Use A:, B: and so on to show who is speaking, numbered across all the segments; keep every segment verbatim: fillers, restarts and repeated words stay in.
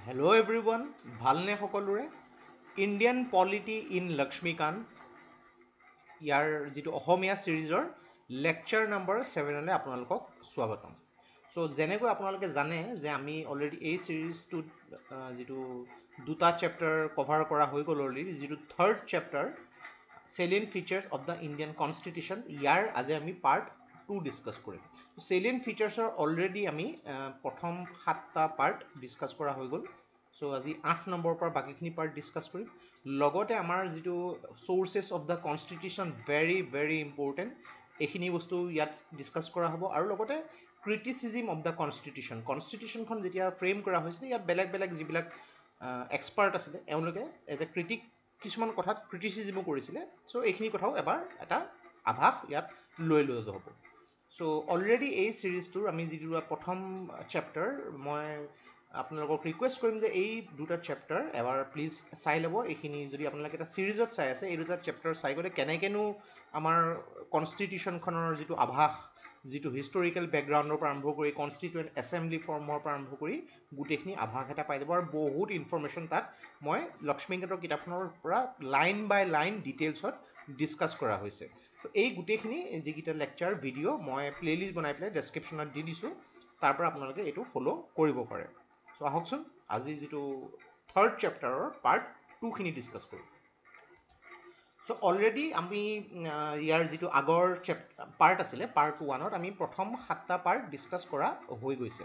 A: Hello everyone, ভালনে সকলোৰে Indian polity in Laxmikanth ইয়াৰ যিটো অসমীয়া সিৰিজৰ লেকচাৰ নম্বৰ সেভেনলৈ আপোনালোকক স্বাগতম। সো যেনেকৈ আপোনালোকে জানে যে আমি অলৰেডি এই সিৰিজটোত যিটো দুটা চেপ্টাৰ কভাৰ কৰা হৈ গ'ল অলৰেডি, যিটো third chapter salient features of the Indian Constitution ইয়াৰ আজি আমি পাৰ্ট টু ডিছকাছ কৰিম। salient featuresৰ অলৰেডি আমি প্ৰথম সাতটা পাৰ্ট ডিছকাছ কৰা হৈ গ'ল। সো আজি আঠ নম্বৰৰ পৰা বাকীখিনি পাৰ্ট ডিছকাছ কৰিম। লগতে আমাৰ যিটো sources of the constitution very very important, এইখিনি বস্তু ইয়াত ডিছকাছ কৰা হ'ব। আৰু লগতে ক্ৰিটিচিজিম অফ দ্য কনষ্টিটিউশ্যন, কনষ্টিটিউশ্যনখন যেতিয়া ফ্ৰেম কৰা হৈছিলে ইয়াত বেলেগ বেলেগ যিবিলাক এক্সপাৰ্ট আছিলে এওঁলোকে এজ এ ক্ৰিটিক কিছুমান কথাত ক্ৰিটিচিজিমো কৰিছিলে। চ' এইখিনি কথাও এবাৰ এটা আভাস ইয়াত লৈ লৈ হ'ব। চ' অলৰেডি এই চিৰিজটোৰ আমি যিটো প্ৰথম চেপ্টাৰ, মই আপোনালোকক ৰিকুৱেষ্ট কৰিম যে এই দুটা চেপ্টাৰ এবাৰ প্লিজ চাই ল'ব। এইখিনি যদি আপোনালোকে এটা চিৰিজত চাই আছে, এই দুটা চেপ্টাৰ চাই গ'লে কেনেকৈনো আমাৰ কনষ্টিটিউশ্যনখনৰ যিটো আভাস, যিটো হিষ্টৰিকেল বেকগ্ৰাউণ্ডৰ পৰা আৰম্ভ কৰি কনষ্টিটিউৱেণ্ট এছেম্বলি ফৰ্মৰ পৰা আৰম্ভ কৰি গোটেইখিনি আভাস এটা পাই যাব। আৰু বহুত ইনফৰমেশ্যন তাত মই লক্ষ্মীকান্তৰ কিতাপখনৰ পৰা লাইন বাই লাইন ডিটেইলছত ডিছকাছ কৰা হৈছে। ত' এই গোটেইখিনি যিকেইটা লেকচাৰ ভিডিঅ' মই প্লে'লিষ্ট বনাই পেলাই ডেছক্ৰিপশ্যনত দি দিছোঁ, তাৰ পৰা আপোনালোকে এইটো ফ'ল' কৰিব পাৰে। চ' আহকচোন আজি যিটো থাৰ্ড চেপ্টাৰৰ পাৰ্ট টুখিনি ডিছকাছ কৰোঁ। চ' অলৰেডি আমি ইয়াৰ যিটো আগৰ চেপ পাৰ্ট আছিলে, পাৰ্ট ওৱানত আমি প্ৰথম সাতটা পাৰ্ট ডিছকাছ কৰা হৈ গৈছে।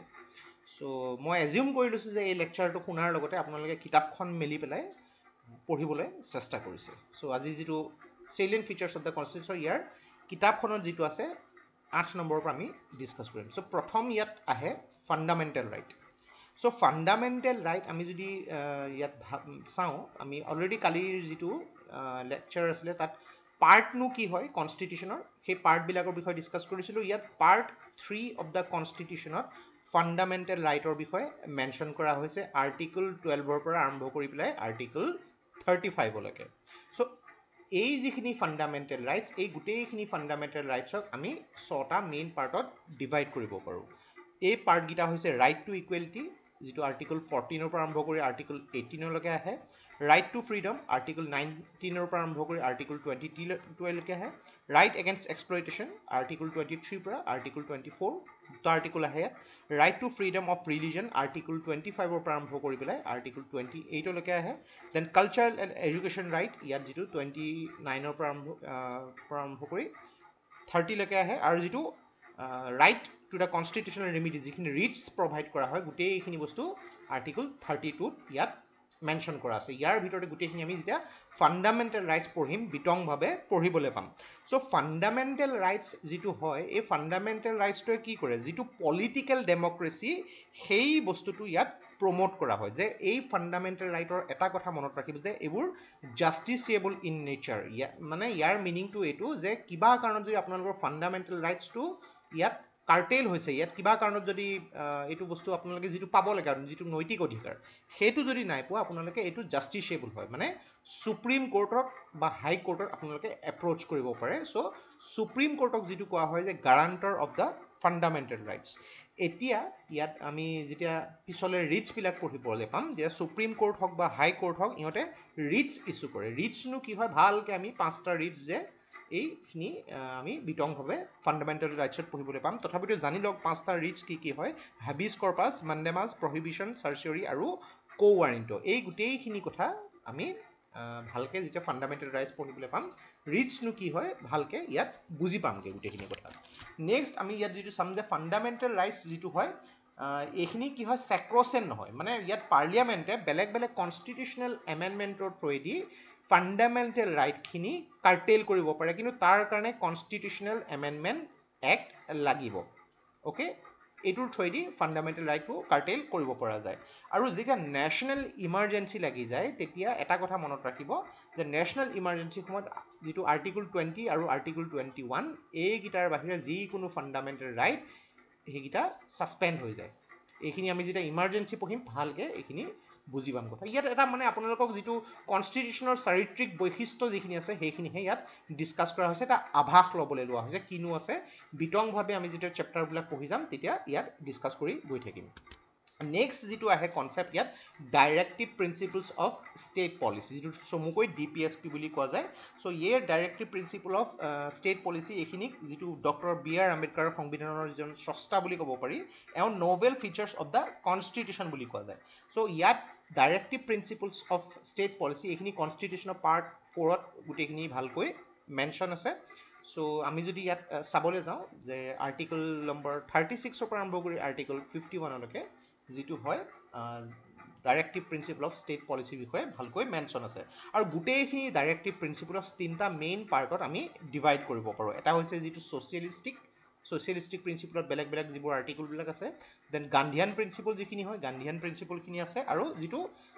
A: চ' মই এজিউম কৰি লৈছোঁ যে এই লেকচাৰটো শুনাৰ লগতে আপোনালোকে কিতাপখন মেলি পেলাই পঢ়িবলৈ চেষ্টা কৰিছে। চ' আজি যিটো salient features of the constitution ইয়াৰ কিতাপখনত যিটো আছে আঠ নম্বৰৰ পৰা আমি ডিছকাছ কৰিম। চ' প্ৰথম ইয়াত আহে fundamental right. So' fundamental right আমি যদি ইয়াত চাওঁ, আমি অলৰেডি কালিৰ যিটো লেকচাৰ আছিলে তাত পাৰ্টনো কি হয় কনষ্টিটিউশ্যনৰ, সেই পাৰ্টবিলাকৰ বিষয়ে ডিছকাছ কৰিছিলোঁ। ইয়াত পাৰ্ট থ্ৰী অফ দ্য কনষ্টিটিউশ্যনত ফাণ্ডামেণ্টেল ৰাইটৰ বিষয়ে মেনশ্যন কৰা হৈছে, আৰ্টিকল টুৱেলভৰ পৰা আৰম্ভ কৰি পেলাই আৰ্টিকল থাৰ্টি ফাইভলৈকে। চ' এই যিখিনি ফাণ্ডামেণ্টেল ৰাইটছ, এই গোটেইখিনি ফাণ্ডামেণ্টেল ৰাইটছক আমি ছটা মেইন পাৰ্টত ডিভাইড কৰিব পাৰোঁ। এই পাৰ্টকেইটা হৈছে ৰাইট টু ইকুৱেলিটি, যিটো আৰ্টিকল ফৰ্টিনৰ পৰা আৰম্ভ কৰি আৰ্টিকল এইটিনলৈকে আহে, ৰাইট টু ফ্ৰীডম আৰ্টিকল নাইনটিনৰ পৰা আৰম্ভ কৰি আৰ্টিকল টুৱেণ্টি টুলৈকে আহে, right against exploitation article twenty থ্ৰীৰ পৰা আৰ্টিকল টুৱেণ্টি ফ'ৰ দুটা আৰ্টিকল আহে, right to freedom of religion article twenty ফাইভৰ পৰা আৰম্ভ কৰি পেলাই আৰ্টিকল টুৱেণ্টি এইটলৈকে আহে, then cultural and education right ইয়াত যিটো টুৱেণ্টি নাইনৰ পৰা আৰম্ভ পৰা আৰম্ভ কৰি থাৰ্টিলৈকে আহে, আৰু যিটো right to the constitutional remedy, যিখিনি ৰিটছ প্ৰভাইড কৰা হয়, গোটেইখিনি বস্তু আৰ্টিকল থাৰ্টি টুত ইয়াত মেনশ্যন কৰা আছে। ইয়াৰ ভিতৰতে গোটেইখিনি আমি যেতিয়া ফাণ্ডামেণ্টেল ৰাইটছ পঢ়িম বিতংভাৱে পঢ়িবলৈ পাম। চ' ফাণ্ডামেণ্টেল ৰাইটছ যিটো হয়, এই ফাণ্ডামেণ্টেল ৰাইটছটোৱে কি কৰে, যিটো পলিটিকেল ডেমক্ৰেচি সেই বস্তুটো ইয়াত প্ৰমোট কৰা হয়। যে এই ফাণ্ডামেণ্টেল ৰাইটৰ এটা কথা মনত ৰাখিব যে এইবোৰ জাষ্টিচিয়েবল ইন নেচাৰ। ইয়াত মানে ইয়াৰ মিনিংটো এইটো যে কিবা কাৰণত যদি আপোনালোকৰ ফাণ্ডামেণ্টেল ৰাইটছটো ইয়াত কাৰ্টেইল হৈছে, ইয়াত কিবা কাৰণত যদি এইটো বস্তু আপোনালোকে যিটো পাব লাগে আৰু যিটো নৈতিক অধিকাৰ সেইটো যদি নাই পোৱা, আপোনালোকে এইটো জাষ্টিচিয়েবল হয়, মানে সুপ্ৰিম কোৰ্টক বা হাই কোৰ্টক আপোনালোকে এপ্ৰ'চ কৰিব পাৰে। চ' সুপ্ৰিম কোৰ্টক যিটো কোৱা হয় যে গাৰাণ্টাৰ অফ দ্য ফাণ্ডামেণ্টেল ৰাইটছ। এতিয়া ইয়াত আমি যেতিয়া পিছলৈ ৰিটছবিলাক পঢ়িবলৈ পাম, যেতিয়া সুপ্ৰিম কোৰ্ট হওক বা হাই কোৰ্ট হওক ইহঁতে ৰিটছ ইছ্যু কৰে। ৰিটছনো কি হয়, ভালকৈ আমি পাঁচটা ৰিটছ যে এইখিনি আমি বিতংভাৱে ফাণ্ডামেণ্টেল ৰাইটছত পঢ়িবলৈ পাম। তথাপিতো জানি লওক পাঁচটা ৰিটছ কি কি হয়, হাবিছ কৰ্পাছ, মাণ্ডেমাছ, প্ৰহিবিশ্যন, চাৰ্চিয়ৰী আৰু কো ৱাৰেণ্টো। এই গোটেইখিনি কথা আমি ভালকৈ যেতিয়া ফাণ্ডামেণ্টেল ৰাইটছ পঢ়িবলৈ পাম, ৰিটছনো কি হয় ভালকৈ ইয়াত বুজি পামগৈ গোটেইখিনি কথা। নেক্সট আমি ইয়াত যিটো চাম যে ফাণ্ডামেণ্টেল ৰাইটছ যিটো হয়, এইখিনি কি হয় চেক্ৰচেণ্ট নহয়, মানে ইয়াত পাৰ্লিয়ামেণ্টে বেলেগ বেলেগ কনষ্টিটিউশ্যনেল এমেণ্ডমেণ্টৰ থ্ৰুৱেদি ফাণ্ডামেণ্টেল ৰাইটখিনি কাৰ্টেইল কৰিব পাৰে, কিন্তু তাৰ কাৰণে কনষ্টিটিউশ্যনেল এমেণ্ডমেণ্ট এক্ট লাগিব। অ'কে, এইটোৰ থ্ৰুৱেদি ফাণ্ডামেণ্টেল ৰাইটটো কাৰ্টেইল কৰিব পৰা যায়। আৰু যেতিয়া নেশ্যনেল ইমাৰ্জেঞ্চি লাগি যায়, তেতিয়া এটা কথা মনত ৰাখিব যে নেশ্যনেল ইমাৰ্জেঞ্চিৰ সময়ত যিটো আৰ্টিকল টুৱেণ্টি আৰু আৰ্টিকল টুৱেণ্টি ওৱান এইকেইটাৰ বাহিৰে যিকোনো ফাণ্ডামেণ্টেল ৰাইট সেইকেইটা ছাছপেণ্ড হৈ যায়। এইখিনি আমি যেতিয়া ইমাৰ্জেঞ্চি পঢ়িম ভালকৈ এইখিনি বুজি পাম কথা। ইয়াত এটা মানে আপোনালোকক যিটো কনষ্টিটিউশ্যনৰ চাৰিত্ৰিক বৈশিষ্ট্য যিখিনি আছে সেইখিনিহে ইয়াত ডিছকাছ কৰা হৈছে, এটা আভাস ল'বলৈ লোৱা হৈছে কিনো আছে। বিতংভাৱে আমি যেতিয়া চেপ্টাৰবিলাক পঢ়ি যাম তেতিয়া ইয়াত ডিছকাছ কৰি গৈ থাকিম। নেক্সট যিটো আহে কনচেপ্ট ইয়াত directive principles of state policy, যিটো চমুকৈ ডি পি এছ পি বুলি কোৱা যায়। চ' ইয়েৰ directive principle of state policy এইখিনিক যিটো ডক্টৰ বি আৰ আম্বেদকাৰৰ সংবিধানৰ যিজন স্ৰষ্টা বুলি ক'ব পাৰি, এওঁ novel features of the constitution বুলি কোৱা যায়। চ' ইয়াত directive principles of state policy এইখিনি কনষ্টিটিউশ্যনৰ পাৰ্ট ফ'ৰত গোটেইখিনি ভালকৈ মেনশ্যন আছে। চ' আমি যদি ইয়াত চাবলৈ যাওঁ যে আৰ্টিকল নম্বৰ থাৰ্টি ছিক্সৰ পৰা আৰম্ভ কৰি আৰ্টিকল ফিফটি ওৱানলৈকে যিটো হয় ডাইৰেক্টিভ প্ৰিন্সিপল অফ ষ্টেট পলিচিৰ বিষয়ে ভালকৈ মেনশ্যন আছে। আৰু গোটেইখিনি ডাইৰেক্টিভ প্ৰিন্সিপল অফ তিনিটা মেইন পাৰ্টত আমি ডিভাইড কৰিব পাৰোঁ। এটা হৈছে যিটো ছ'চিয়েলিষ্টিক ছ'চিয়েলিষ্টিক প্ৰিন্সিপলত বেলেগ বেলেগ যিবোৰ আৰ্টিকলবিলাক আছে, দেন গান্ধীয়ান প্ৰিন্সিপল যিখিনি হয় গান্ধীয়ান প্ৰিন্সিপলখিনি আছে, আৰু যিটো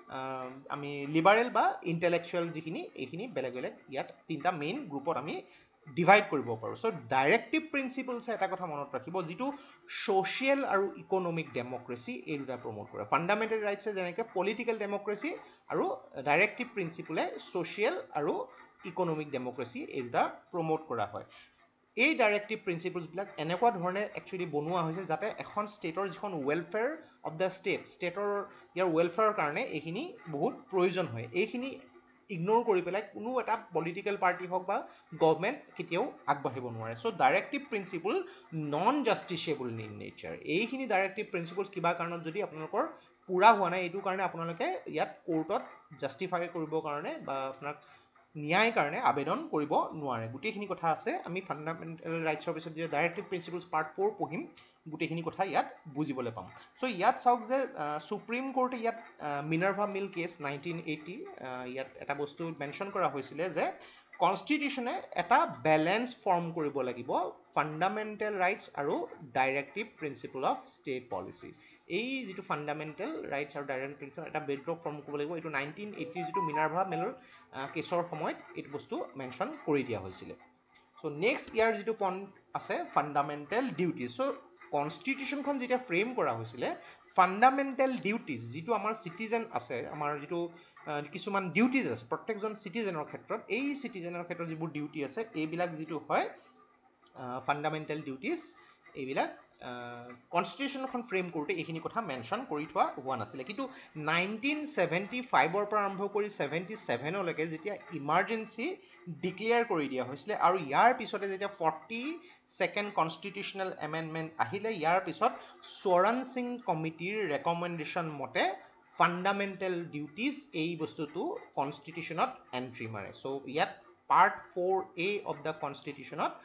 A: আমি লিবাৰেল বা ইণ্টেলেকচুৱেল যিখিনি এইখিনি বেলেগ বেলেগ ইয়াত তিনিটা মেইন গ্ৰুপত আমি ডিভাইড কৰিব পাৰোঁ। চ' ডাইৰেক্টিভ প্ৰিন্সিপলছে এটা কথা মনত ৰাখিব, যিটো ছ'চিয়েল আৰু ইকনমিক ডেম'ক্ৰেচি এই দুটা প্ৰমোট কৰে। ফাণ্ডামেণ্টেল ৰাইটছে যেনেকৈ পলিটিকেল ডেম'ক্ৰেচি আৰু ডাইৰেক্টিভ প্ৰিন্সিপলে ছ'চিয়েল আৰু ইকনমিক ডেম'ক্ৰেচি এই দুটা প্ৰমোট কৰা হয়। এই ডাইৰেক্টিভ প্ৰিন্সিপলছবিলাক এনেকুৱা ধৰণে একচুৱেলি বনোৱা হৈছে যাতে এখন ষ্টেটৰ যিখন ৱেলফেয়াৰ অফ দ্য ষ্টেট, ষ্টেটৰ ইয়াৰ ৱেলফেয়াৰৰ কাৰণে এইখিনি বহুত প্ৰয়োজন হয়। এইখিনি ইগন'ৰ কৰি পেলাই কোনো এটা পলিটিকেল পাৰ্টি হওক বা গভৰ্ণমেণ্ট কেতিয়াও আগবাঢ়িব নোৱাৰে। So' directive principle non justiciable in nature. এইখিনি ডাইৰেক্টিভ প্ৰিন্সিপল কিবা কাৰণত যদি আপোনালোকৰ পূৰা হোৱা নাই, এইটো কাৰণে আপোনালোকে ইয়াত কোৰ্টত জাষ্টিফাই কৰিবৰ কাৰণে বা আপোনাক ন্যায়ৰ কাৰণে আবেদন কৰিব নোৱাৰে। গোটেইখিনি কথা আছে, আমি ফাণ্ডামেণ্টেল ৰাইটছৰ পিছত যে ডাইৰেক্টিভ প্ৰিন্সিপলছ পাৰ্ট ফ'ৰ পঢ়িম, গোটেইখিনি কথা ইয়াত বুজিবলৈ পাম। চ' ইয়াত চাওক যে সুপ্ৰিম কোৰ্টে ইয়াত Minerva mill case nineteen eighty ইয়াত এটা বস্তু মেনশ্যন কৰা হৈছিলে যে কনষ্টিটিউশ্যনে এটা বেলেঞ্চ ফৰ্ম কৰিব লাগিব ফাণ্ডামেণ্টেল ৰাইটছ আৰু directive principle of state policy. এই যিটো ফাণ্ডামেণ্টেল ৰাইটছ আৰু ডাইৰেক্টিভ প্ৰিন্সিপল এটা বেডৰক ফৰ্ম কৰিব লাগিব, এইটো নাইনটিন এইটিৰ যিটো মিনাৰ্ভা মিলৰ কেছৰ সময়ত এইটো বস্তু মেনশ্যন কৰি দিয়া হৈছিলে। চ' নেক্সট ইয়াৰ যিটো পইণ্ট আছে ফাণ্ডামেণ্টেল ডিউটিজ। চ' কনষ্টিটিউশ্যনখন যেতিয়া ফ্ৰেম কৰা হৈছিলে, ফাণ্ডামেণ্টেল ডিউটিজ যিটো আমাৰ চিটিজেন আছে, আমাৰ যিটো কিছুমান ডিউটিজ আছে প্ৰত্যেকজন চিটিজেনৰ ক্ষেত্ৰত, এই চিটিজেনৰ ক্ষেত্ৰত যিবোৰ ডিউটি আছে এইবিলাক যিটো হয় ফাণ্ডামেণ্টেল ডিউটিজ, এইবিলাক কনষ্টিটিউশ্যনখন ফ্ৰেম কৰোঁতে এইখিনি কথা মেনশ্যন কৰি থোৱা হোৱা নাছিলে। কিন্তু নাইনটিন ছেভেণ্টি ফাইভৰ পৰা আৰম্ভ কৰি ছেভেণ্টি ছেভেনলৈকে যেতিয়া ইমাৰ্জেঞ্চি ডিক্লেয়াৰ কৰি দিয়া হৈছিলে, আৰু ইয়াৰ পিছতে যেতিয়া ফৰ্টি ছেকেণ্ড কনষ্টিটিউশ্যনেল এমেণ্ডমেণ্ট আহিলে, ইয়াৰ পিছত স্বৰণ সিং কমিটিৰ ৰেকমেণ্ডেশ্যন মতে ফাণ্ডামেণ্টেল ডিউটিজ এই বস্তুটো কনষ্টিটিউশ্যনত এণ্ট্ৰি মাৰে। চ' ইয়াত part four A of the কনষ্টিটিউশ্যনত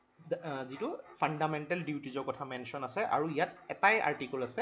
A: যিটো ফাণ্ডামেণ্টেল ডিউটিজৰ কথা মেনশ্যন আছে, আৰু ইয়াত এটাই আৰ্টিকল আছে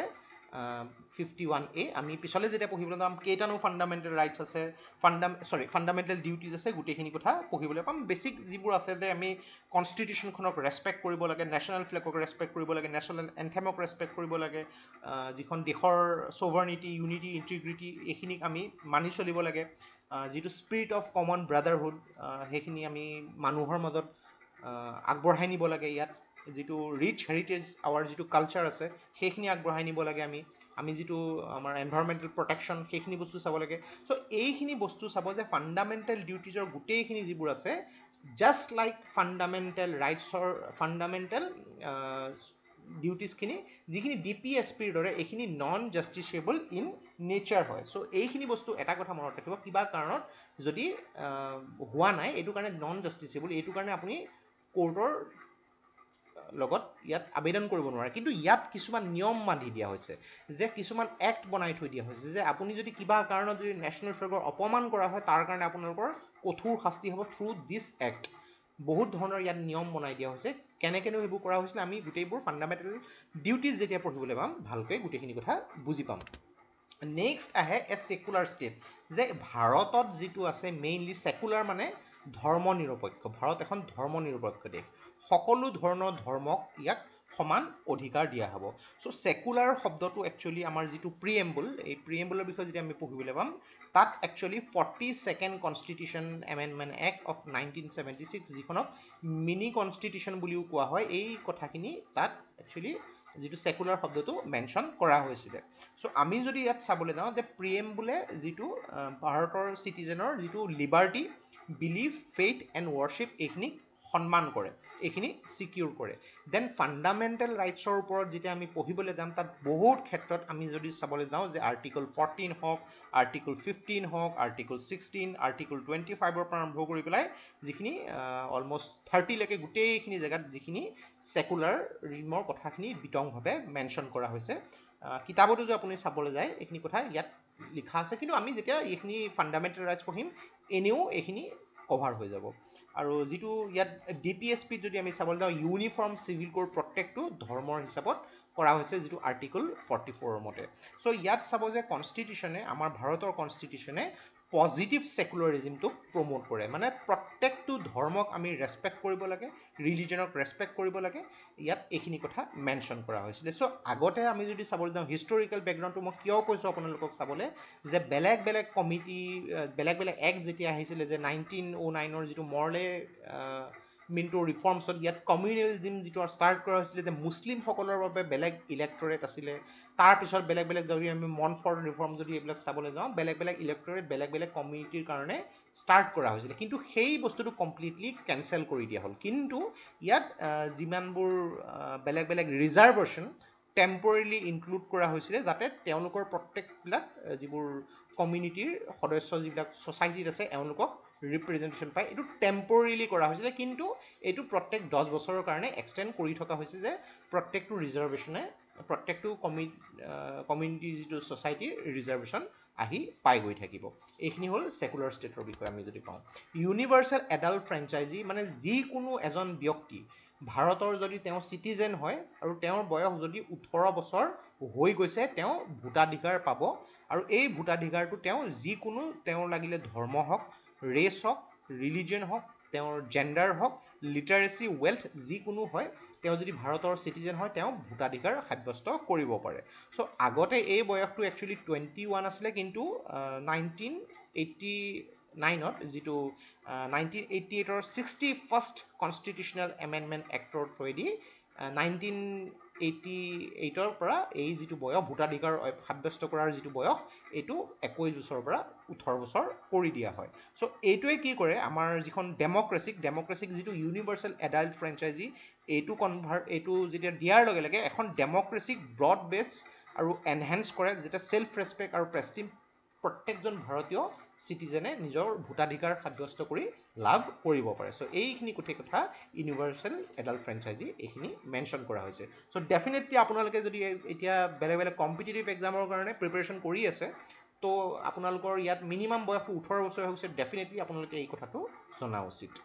A: ফিফটি ওৱান এ। আমি পিছলৈ যেতিয়া পঢ়িবলৈ পাম কেইটানো ফাণ্ডামেণ্টেল ৰাইটছ আছে, ফাণ্ডাম চৰি ফাণ্ডামেণ্টেল ডিউটিজ আছে, গোটেইখিনি কথা পঢ়িবলৈ পাম। বেছিক যিবোৰ আছে যে আমি কনষ্টিটিউশ্যনখনক ৰেচপেক্ট কৰিব লাগে, নেশ্যনেল ফ্লেগক ৰেচপেক্ট কৰিব লাগে, নেশ্যনেল এন্থেমক ৰেচপেক্ট কৰিব লাগে, যিখন দেশৰ ছভাৰনিটি, ইউনিটি, ইণ্টিগ্ৰিটি এইখিনিক আমি মানি চলিব লাগে, যিটো স্পিৰিট অফ কমন ব্ৰাদাৰহুড সেইখিনি আমি মানুহৰ মাজত আগবঢ়াই নিব লাগে। ইয়াত যিটো ৰিচ হেৰিটেজ আৱাৰ যিটো কালচাৰ আছে সেইখিনি আগবঢ়াই নিব লাগে। আমি আমি যিটো আমাৰ এনভাইৰমেণ্টেল প্ৰটেকশ্যন সেইখিনি বস্তু চাব লাগে। চ' এইখিনি বস্তু চাব যে ফাণ্ডামেণ্টেল ডিউটিজৰ গোটেইখিনি যিবোৰ আছে জাষ্ট লাইক ফাণ্ডামেণ্টেল ৰাইটছৰ ফাণ্ডামেণ্টেল ডিউটিজখিনি যিখিনি ডি পি এছ পিৰ দৰে এইখিনি নন জাষ্টিচিয়েবল ইন নেচাৰ হয়। চ' এইখিনি বস্তু এটা কথা মনত ৰাখিব, কিবা কাৰণত যদি হোৱা নাই এইটো কাৰণে নন জাষ্টিচিয়েবল, এইটো কাৰণে আপুনি কোৰ্টৰ লগত ইয়াত আবেদন কৰিব নোৱাৰে। কিন্তু ইয়াত কিছুমান নিয়ম বান্ধি দিয়া হৈছে, যে কিছুমান এক্ট বনাই থৈ দিয়া হৈছে যে আপুনি যদি কিবা কাৰণত যদি নেশ্যনেল ফ্লেগৰ অপমান কৰা হয় তাৰ কাৰণে আপোনালোকৰ কঠোৰ শাস্তি হ'ব থ্ৰু দিছ এক্ট। বহুত ধৰণৰ ইয়াত নিয়ম বনাই দিয়া হৈছে। কেনেকেনো সেইবোৰ কৰা হৈছিলে আমি গোটেইবোৰ ফাণ্ডামেণ্টেল ডিউটিজ যেতিয়া পঢ়িবলৈ পাম ভালকৈ গোটেইখিনি কথা বুজি পাম। নেক্সট আহে এ ছেকুলাৰ ষ্টেট, যে ভাৰতত যিটো আছে মেইনলি ছেকুলাৰ মানে ধৰ্ম নিৰপেক্ষ। ভাৰত এখন ধৰ্ম নিৰপেক্ষ দেশ, সকলো ধৰণৰ ধৰ্মক ইয়াক সমান অধিকাৰ দিয়া হ'ব। চ' ছেকুলাৰ শব্দটো একচুৱেলি আমাৰ যিটো প্ৰিএম্বল, এই প্ৰিএম্বলৰ বিষয়ে যেতিয়া আমি পঢ়িবলৈ পাম তাত actually forty second constitution amendment act of nineteen seventy six যিখনক মিনি কনষ্টিটিউশ্যন বুলিও কোৱা হয়, এই কথাখিনি তাত একচুৱেলি যিটো ছেকুলাৰ শব্দটো মেনশ্যন কৰা হৈছিলে। চ' আমি যদি ইয়াত চাবলৈ যাওঁ যে প্ৰিএম্বলে যিটো ভাৰতৰ চিটিজেনৰ যিটো liberty, belief, faith and worship এইখিনিক সন্মান কৰে এইখিনি সিকিউৰ কৰে দেন ফান্ডামেন্টাল ৰাইটছৰ ওপৰত যেতিয়া আমি পঢ়িবলৈ যাম তাত বহুত ক্ষেত্ৰত আমি যদি চাবলৈ যাওঁ যে আৰ্টিকল ফৰ্টিন হওক আৰ্টিকল ফিফটিন হওক আৰ্টিকল ছিক্সটিন আৰ্টিকল টুৱেণ্টি ফাইভৰ পৰা আৰম্ভ কৰি পেলাই যিখিনি অলমষ্ট থাৰ্টিলৈকে গোটেইখিনি জেগাত যিখিনি সেকুলাৰ ৰিমৰ কথাখিনি বিতংভাৱে মেনশ্যন কৰা হৈছে কিতাপতো যদি আপুনি চাবলৈ যায় এইখিনি কথা ইয়াত লিখা আছে কিন্তু আমি যেতিয়া এইখিনি ফান্ডামেন্টাল ৰাইটছ পঢ়িম এনেও এইখিনি কভাৰ হৈ যাব আৰু যেটো ইয়াত ডিপিএছপি যদি আমি চাবলৈ যাওঁ ইউনিফৰ্ম সিভিল কোড প্ৰত্যেকটো ধৰ্মৰ হিচাপত কৰা হৈছে যেটো আৰ্টিকল ফৰ্টি ফ'ৰ মতে সো ইয়াত চাব যে কনস্টিটিউশনে আমাৰ ভাৰতৰ কনস্টিটিউশনে পজিটিভ সেকুলাৰিজমটো প্ৰমোট কৰে মানে প্ৰত্যেকটো ধৰ্মক আমি ৰেসপেক্ট কৰিব লাগে ৰিলিজনক ৰেসপেক্ট কৰিব লাগে ইয়াত এইখিনি কথা মেনশ্যন কৰা হৈছিল সো আগতে আমি যদি চাবলৈ যাওঁ হিষ্টৰিকেল বেকগ্ৰাউণ্ডটো মই কিয় কৈছো আপোনালোকক চাবলৈ যে বেলেগ বেলেগ কমিটি বেলেগ বেলেগ এক যেতিয়া আহিছিল যে নাইনটিন অ' নাইনৰ যেটো মৰলে মিন্টু ৰিফৰ্মছত ইয়াত কমিউনেলিজম যেটো ষ্টাৰ্ট কৰা হৈছিল যে মুছলিম সকলৰ বাবে বেলেগ ইলেক্টৰেট আছিল তাৰ পিছত বেলেগ বেলেগ যদি আমি মনফৰ্ড ৰিফৰ্ম যদি এইবিলাক চাবলৈ যাওঁ বেলেগ বেলেগ ইলেক্টৰেট বেলেগ বেলেগ কমিউনিটিৰ কাৰণে ষ্টাৰ্ট কৰা হৈছিল কিন্তু সেই বস্তুটো কমপ্লিটলি কেনসেল কৰি দিয়া হ'ল কিন্তু ইয়াত যিমানবোৰ বেলেগ বেলেগ ৰিজাৰ্ভেশ্যন টেম্পৰেলি ইনক্লুড কৰা হৈছিল যাতে তেওঁলোকৰ প্ৰত্যেকবিলাক যিবোৰ কমিউনিটিৰ সদস্য যিবিলাক সোসাইটিত আছে এওঁলোকক ৰিপ্ৰেজেন্টেশন পায় এটো টেম্পৰেলি কৰা হৈছিল কিন্তু এটো প্ৰত্যেক দহ বছৰৰ কাৰণে এক্সটেন্ড কৰি থকা হৈছে যে প্ৰত্যেকটো ৰিজাৰ্ভেশ্যনে প্ৰত্যেকটো কমিউনিটি যিটো সোসাইটিৰ ৰিজাৰ্ভেশ্যন আহি পাই গৈ থাকিব এইখিনি হল সেকুলাৰ ষ্টেটৰ বিষয়ে আমি যদি পাওঁ ইউনিভাৰ্সাল এডাল্ট ফ্ৰেঞ্চাইজি মানে যিকোনো এজন ব্যক্তি ভাৰতৰ যদি তেওঁ সিটিজেন হয় আৰু তেওঁৰ বয়স যদি ওঠৰ বছৰ হৈ গৈছে তেওঁ ভোটাধিকাৰ পাব আৰু এই ভোটাধিকাৰটো তেওঁ যিকোনো তেওঁৰ লাগিলে ধৰ্ম হওক ৰেস হওক ৰিলিজন হওক তেওঁৰ জেন্ডাৰ হওক লিটাৰেসি ওয়েলথ যিকোনো হয় তেওঁ যদি ভাৰতৰ সিটিজেন হয় তেওঁ ভোটাধিকাৰ সাব্যস্ত কৰিব পাৰে সো আগতে এই বয়সটো একচুয়ালি টুৱেণ্টি ওৱান আছিল কিন্তু নাইনটিন এইটি নাইনত যেটো নাইনটিন এইটি এইটৰ ছিক্সটি ফাৰ্ষ্ট কনস্টিটিউশনেল এমেন্ডমেন্ট এক্টৰ থ্ৰুদি নাইনটিন এইটি এইটৰ পৰা এই যেটো বয়স ভোটাধিকাৰ সাব্যস্ত কৰাৰ যেটো বয়স এটো একৈশ বছৰৰ পৰা ওঠৰ বছৰ কৰি দিয়া হয় সো এইটোৱে কি কৰে আমাৰ যিখন ডেমক্ৰেসিক ডেমক্ৰেসিক যেটো ইউনিভাৰ্সাল এডাল্ট ফ্ৰেঞ্চাইজি এইটো কনভাৰ্ট এইটো যেতিয়া দিয়াৰ লগে লগে এখন ডেমক্ৰেসিক ব্ৰড বেস আৰু এনহেন্স কৰে যেটা সেলফ ৰেসপেক্ট আৰু প্ৰেষ্টিজ প্ৰত্যেকজন ভাৰতীয় সিটিজেনে নিজৰ ভোটাধিকাৰ সাব্যস্ত কৰি লাভ কৰিব পাৰে সো এইখিনি কোঠে কথা ইউনিভাৰ্সাল এডাল্ট ফ্ৰেঞ্চাইজি এইখিনি মেনশ্যন কৰা হৈছে সো ডেফিনেটলি আপোনালোকে যদি এতিয়া বেলেগ বেলেগ কম্পিটিটিভ এক্সামৰ কাৰণে প্ৰিপাৰেচন কৰি আছে তো আপোনালোকৰ ইয়াত মিনিমাম বয়স ওঠৰ বছৰ হৈছে ডেফিনেটলি আপোনালোকে এই কথাটো জনা উচিত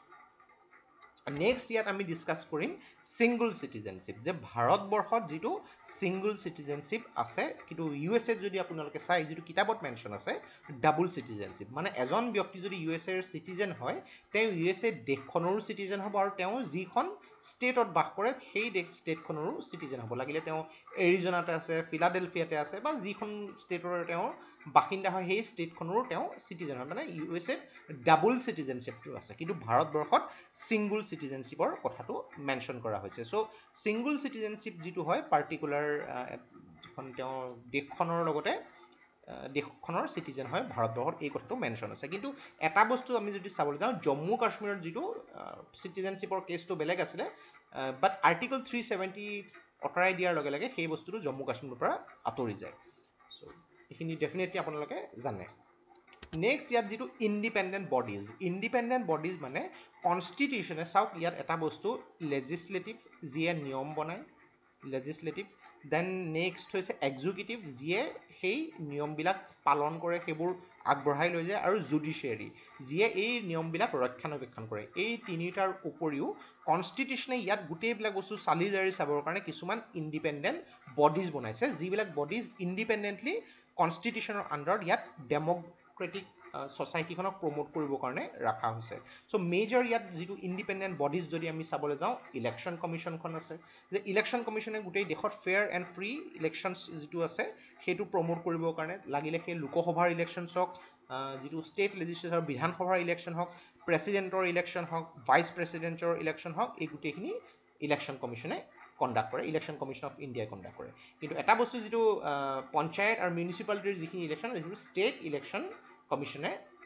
A: নেক্সট ইয়াত আমি ডিসকাস কৰিম সিঙ্গল সিটিজেনশিপ যে ভাৰতবৰ্ষত যেটো সিঙ্গল সিটিজেনশিপ আছে কিন্তু ইউএসএ যদি আপোনালোকে চাই যেটো কিতাপত মেনশ্যন আছে ডাবল সিটিজেনশিপ মানে এজন ব্যক্তি যদি ইউএসএ ৰ সিটিজেন হয় তেওঁ ইউএসএ দেশখনৰো সিটিজেন হ'ব আৰু তেওঁ যিখন ষ্টেটত বাস কৰে সেই ষ্টেটখনৰো সিটিজেন হ'ব লাগিলে তেওঁ এৰিজোনাতে আছে ফিলাডেলফিয়াতে আছে বা যিখন ষ্টেটৰ তেওঁ বাসিন্দা হয় সেই ষ্টেটখনৰো তেওঁ সিটিজেন হয় মানে ইউএসএ ডাবল সিটিজেনশিপটো আছে কিন্তু ভাৰতবৰ্ষত সিঙ্গল সিটিজেনশিপৰ কথাটো মেনশ্যন কৰা হৈছে সো সিঙ্গল সিটিজেনশিপ যেটো হয় পাৰ্টিকুলাৰ যখন তেওঁ দেশখনৰ লগতে দেশখনৰ সিটিজেন হয় ভাৰতবৰ্ষত এই কথাটো মেনশ্যন আছে কিন্তু এটা বস্তু আমি যদি চাবলৈ যাওঁ জম্মু কাশ্মীৰৰ যেটো সিটিজেনশিপৰ কেছটো বেলেগ আছিল বাট আৰ্টিকল থ্ৰী ছেভেণ্টি অতৰাই দিয়াৰ লগে লগে সেই বস্তুটো জম্মু কাশ্মীৰৰ পৰা আঁতৰি যায় সো এইখিনি ডেফিনেটলি আপোনালোকে জানে নেক্সট ইয়াত যেটো ইন্ডিপেন্ডেন্ট বডিজ ইন্ডিপেন্ডেন্ট বডিজ মানে কনস্টিটিউশনে চাওক ইয়াত এটা বস্তু লেজিসলেটিভ যিয়ে নিয়ম বনায় লেজিসলেটিভ দেন নেক্সট হৈছে এক্সিকিউটিভ যিয়ে সেই নিয়মবিলাক পালন কৰে সেইবোৰ আগবঢ়াই লৈ যায় আৰু জুডিচিয়াৰী যিয়ে এই নিয়মবিলাক ৰক্ষণাবেক্ষণ কৰে এই তিনিটাৰ উপৰিও কনস্টিটিউশনে ইয়াত গোটেইবিলাক বস্তু চালি জাৰি চাবৰ কাৰণে কিছুমান ইন্ডিপেন্ডেন্ট বডিজ বনাইছে যিবিলাক বডিজ ইন্ডিপেন্ডেন্টলি কনস্টিটিউশনৰ আন্ডাৰত ইয়াত ডেমক্ৰেটিক সোসাইটিখনক প্ৰমোট কৰিবৰ কাৰণে ৰাখা হৈছে সো মেজৰ ইয়াত যেটো ইন্ডিপেন্ডেন্ট বডিজ যদি আমি চাবলৈ যাওঁ ইলেকশন কমিশনখন আছে যে ইলেকশন কমিশনে গোটেই দেশত ফেয়াৰ এণ্ড ফ্ৰী ইলেকশনছ যেটো আছে সেইটো প্ৰমোট কৰিবৰ কাৰণে লাগিলে সেই লোকসভাৰ ইলেকশনছ হওক যেটো ষ্টেট লেজিসলেচাৰ বিধানসভাৰ ইলেকশন হওক প্ৰেসিডেন্টৰ ইলেকশন হওক ভাইস প্ৰেসিডেন্টৰ ইলেকশন হওক এই গোটেইখিনি ইলেকশন কমিশনে কন্ডাক্ট কৰে election commission of India conduct কৰে কিন্তু এটা বস্তু যেটো পঞ্চায়ত আৰু মিউনিসিপালিটিৰ যিখিনি ইলেকশন যেটো ষ্টেট ইলেকশন কমিশনে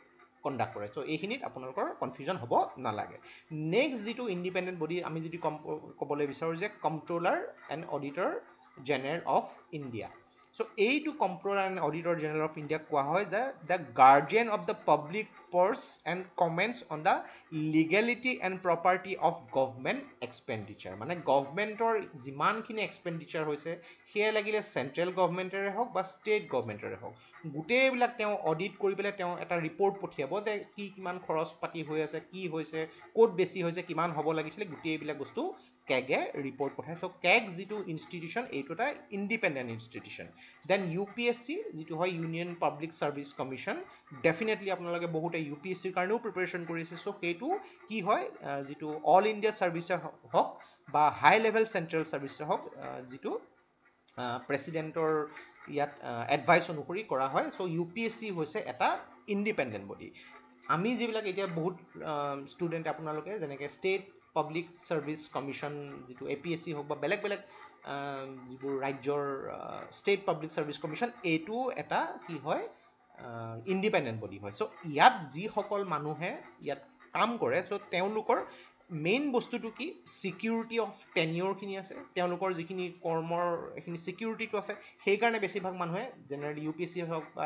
A: কণ্ডাক্ট কৰে। চ' এইখিনিত আপোনালোকৰ কনফিউজন হ'ব নালাগে। নেক্সট যিটো ইণ্ডিপেণ্ডেণ্ট বডি আমি যদি কম ক'বলৈ বিচাৰোঁ যে comptroller and auditor general of India. So' এইটো comptroller and auditor general of ইণ্ডিয়াক কোৱা হয় যে the guardian of the public purse and comments on the legality and property of government expenditure. মানে গভৰ্ণমেণ্টৰ যিমানখিনি এক্সপেণ্ডিচাৰ হৈছে সেয়া লাগিলে চেণ্ট্ৰেল গভৰ্ণমেণ্টৰে হওক বা ষ্টেট গভৰ্ণমেণ্টৰে হওক, গোটেইবিলাক তেওঁ অডিট কৰি পেলাই তেওঁ এটা ৰিপৰ্ট পঠিয়াব যে কি কিমান খৰচ পাতি হৈ আছে, কি হৈছে, ক'ত বেছি হৈছে, কিমান হ'ব লাগিছিলে, গোটেইবিলাক বস্তু কেগে ৰিপৰ্ট পঠায়। চ' কেগ যিটো ইনষ্টিটিউশ্যন এইটো এটা independent institution. Then U P S C যিটো হয় union public service commission, definitely আপোনালোকে বহুতে ইউ পি এছ চিৰ কাৰণেও প্ৰিপেৰেশ্যন কৰিছে। চ' সেইটো কি হয় যিটো অল ইণ্ডিয়া ছাৰ্ভিচে হওক বা হাই লেভেল চেণ্ট্ৰেল ছাৰ্ভিচে হওক, যিটো প্ৰেচিডেণ্টৰ ইয়াত এডভাইচ অনুসৰি কৰা হয়। So' U P S C হৈছে এটা ইণ্ডিপেণ্ডেণ্ট বডি। আমি যিবিলাক এতিয়া বহুত ষ্টুডেণ্ট আপোনালোকে যেনেকৈ ষ্টেট পাব্লিক ছাৰ্ভিচ কমিশ্যন যিটো এ পি এছ চি হওক বা বেলেগ বেলেগ যিবোৰ ৰাজ্যৰ ষ্টেট পাব্লিক ছাৰ্ভিচ কমিশ্যন, এইটো এটা কি হয় ইণ্ডিপেণ্ডেণ্ট বডি হয়। চ' ইয়াত যিসকল মানুহে ইয়াত কাম কৰে, চ' তেওঁলোকৰ মেইন বস্তুটো কি ছিকিউৰিটি অফ টেনিয়ৰখিনি আছে, তেওঁলোকৰ যিখিনি কৰ্মৰ এইখিনি ছিকিউৰিটিটো আছে, সেইকাৰণে বেছিভাগ মানুহে generally U P S C হওক বা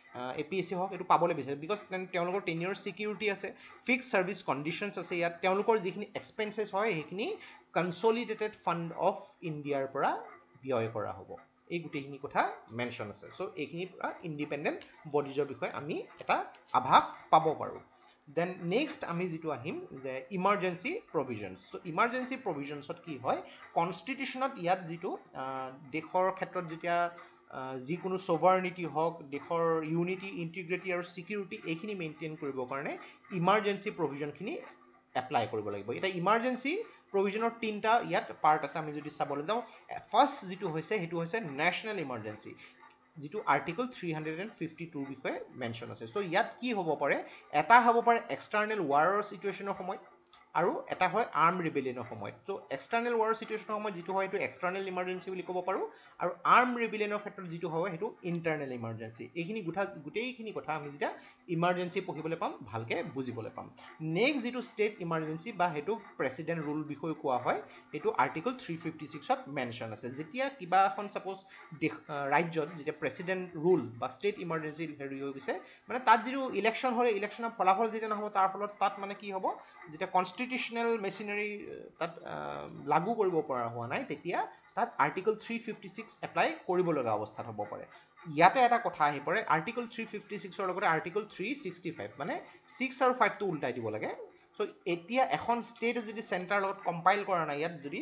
A: এ পি এছ চি হওক এইটো পাবলৈ বিচাৰে। বিকজ তেওঁলোকৰ টেনিয়ৰ ছিকিউৰিটি আছে, ফিক্স ছাৰ্ভিচ কণ্ডিশ্যনছ আছে, ইয়াত তেওঁলোকৰ যিখিনি এক্সপেঞ্চেছ হয় সেইখিনি কনচলিডেটেড ফাণ্ড অফ ইণ্ডিয়াৰ পৰা ব্যয় কৰা হ'ব। এই গোটেইখিনি কথা মেনশ্যন আছে। চ' এইখিনিৰ পৰা ইণ্ডিপেণ্ডেণ্ট বডিজৰ বিষয়ে আমি এটা আভাস পাব পাৰোঁ। দেন নেক্সট আমি যিটো আহিম যে ইমাৰ্জেঞ্চি প্ৰভিজনছ। ত' ইমাৰ্জেঞ্চি প্ৰভিজনছত কি হয়, কনষ্টিটিউশ্যনত ইয়াত যিটো দেশৰ ক্ষেত্ৰত যেতিয়া যিকোনো ছভাৰনিটি হওক, দেশৰ ইউনিটি, ইণ্টিগ্ৰিটি আৰু ছিকিউৰিটি এইখিনি মেইনটেইন কৰিবৰ কাৰণে ইমাৰ্জেঞ্চি প্ৰভিজনখিনি এপ্লাই কৰিব লাগিব। এতিয়া ইমাৰ্জেঞ্চি প্ৰভিজনৰ তিনিটা ইয়াত পাৰ্ট আছে। আমি যদি চাবলৈ যাওঁ, ফাৰ্ষ্ট যিটো হৈছে সেইটো হৈছে নেশ্যনেল ইমাৰ্জেঞ্চি, যিটো article three hundred and fifty টুৰ বিষয়ে মেনশ্যন আছে। চ' ইয়াত কি হ'ব পাৰে, এটা হ'ব পাৰে এক্সটাৰ্নেল ৱাৰৰ চিটুৱেশ্যনৰ সময়ত আৰু এটা হয় আৰ্ম ৰিবেলিয়নৰ সময়ত। ত' এক্সটাৰ্নেল ৱাৰৰ চিটুৱেশ্যনৰ সময়ত যিটো হয় সেইটো এক্সটাৰ্নেল ইমাৰ্জেঞ্চি বুলি ক'ব পাৰোঁ, আৰু আৰ্ম ৰিবেলিয়নৰ ক্ষেত্ৰত যিটো হয় সেইটো ইণ্টাৰনেল ইমাৰ্জেঞ্চি। এইখিনি গোটা গোটেইখিনি কথা আমি যেতিয়া ইমাৰ্জেঞ্চি পঢ়িবলৈ পাম ভালকৈ বুজিবলৈ পাম। নেক্সট যিটো ষ্টেট ইমাৰ্জেঞ্চি বা সেইটো প্ৰেচিডেণ্ট ৰুল বিষয়ে কোৱা হয়, সেইটো আৰ্টিকল থ্ৰী ফিফটি ছিক্সত মেনশ্যন আছে। যেতিয়া কিবা এখন ছাপ'জ দেশ ৰাজ্যত যেতিয়া প্ৰেচিডেণ্ট ৰুল বা ষ্টেট ইমাৰ্জেঞ্চি হেৰি হৈ গৈছে, মানে তাত যিটো ইলেকশ্যন হয়, ইলেকশ্যনৰ ফলাফল যেতিয়া নহ'ব, তাৰ ফলত তাত মানে কি হ'ব, যেতিয়া কনষ্টিটিউশ্যনেল মেচিনাৰী তাত লাগু কৰিব পৰা হোৱা নাই, তেতিয়া তাত article three fifty six apply কৰিব লগা অৱস্থাত হ'ব পাৰে। ইয়াতে এটা কথা আহি পৰে, আৰ্টিকল থ্ৰী ফিফটি ছিক্সৰ লগতে আৰ্টিকল থ্ৰী ছিক্সটি ফাইভ, মানে ছিক্স আৰু ফাইভটো উল্টাই দিব লাগে। চ' এতিয়া এখন ষ্টেট যদি চেণ্টাৰৰ লগত কম্পাইল কৰা নাই, ইয়াত যদি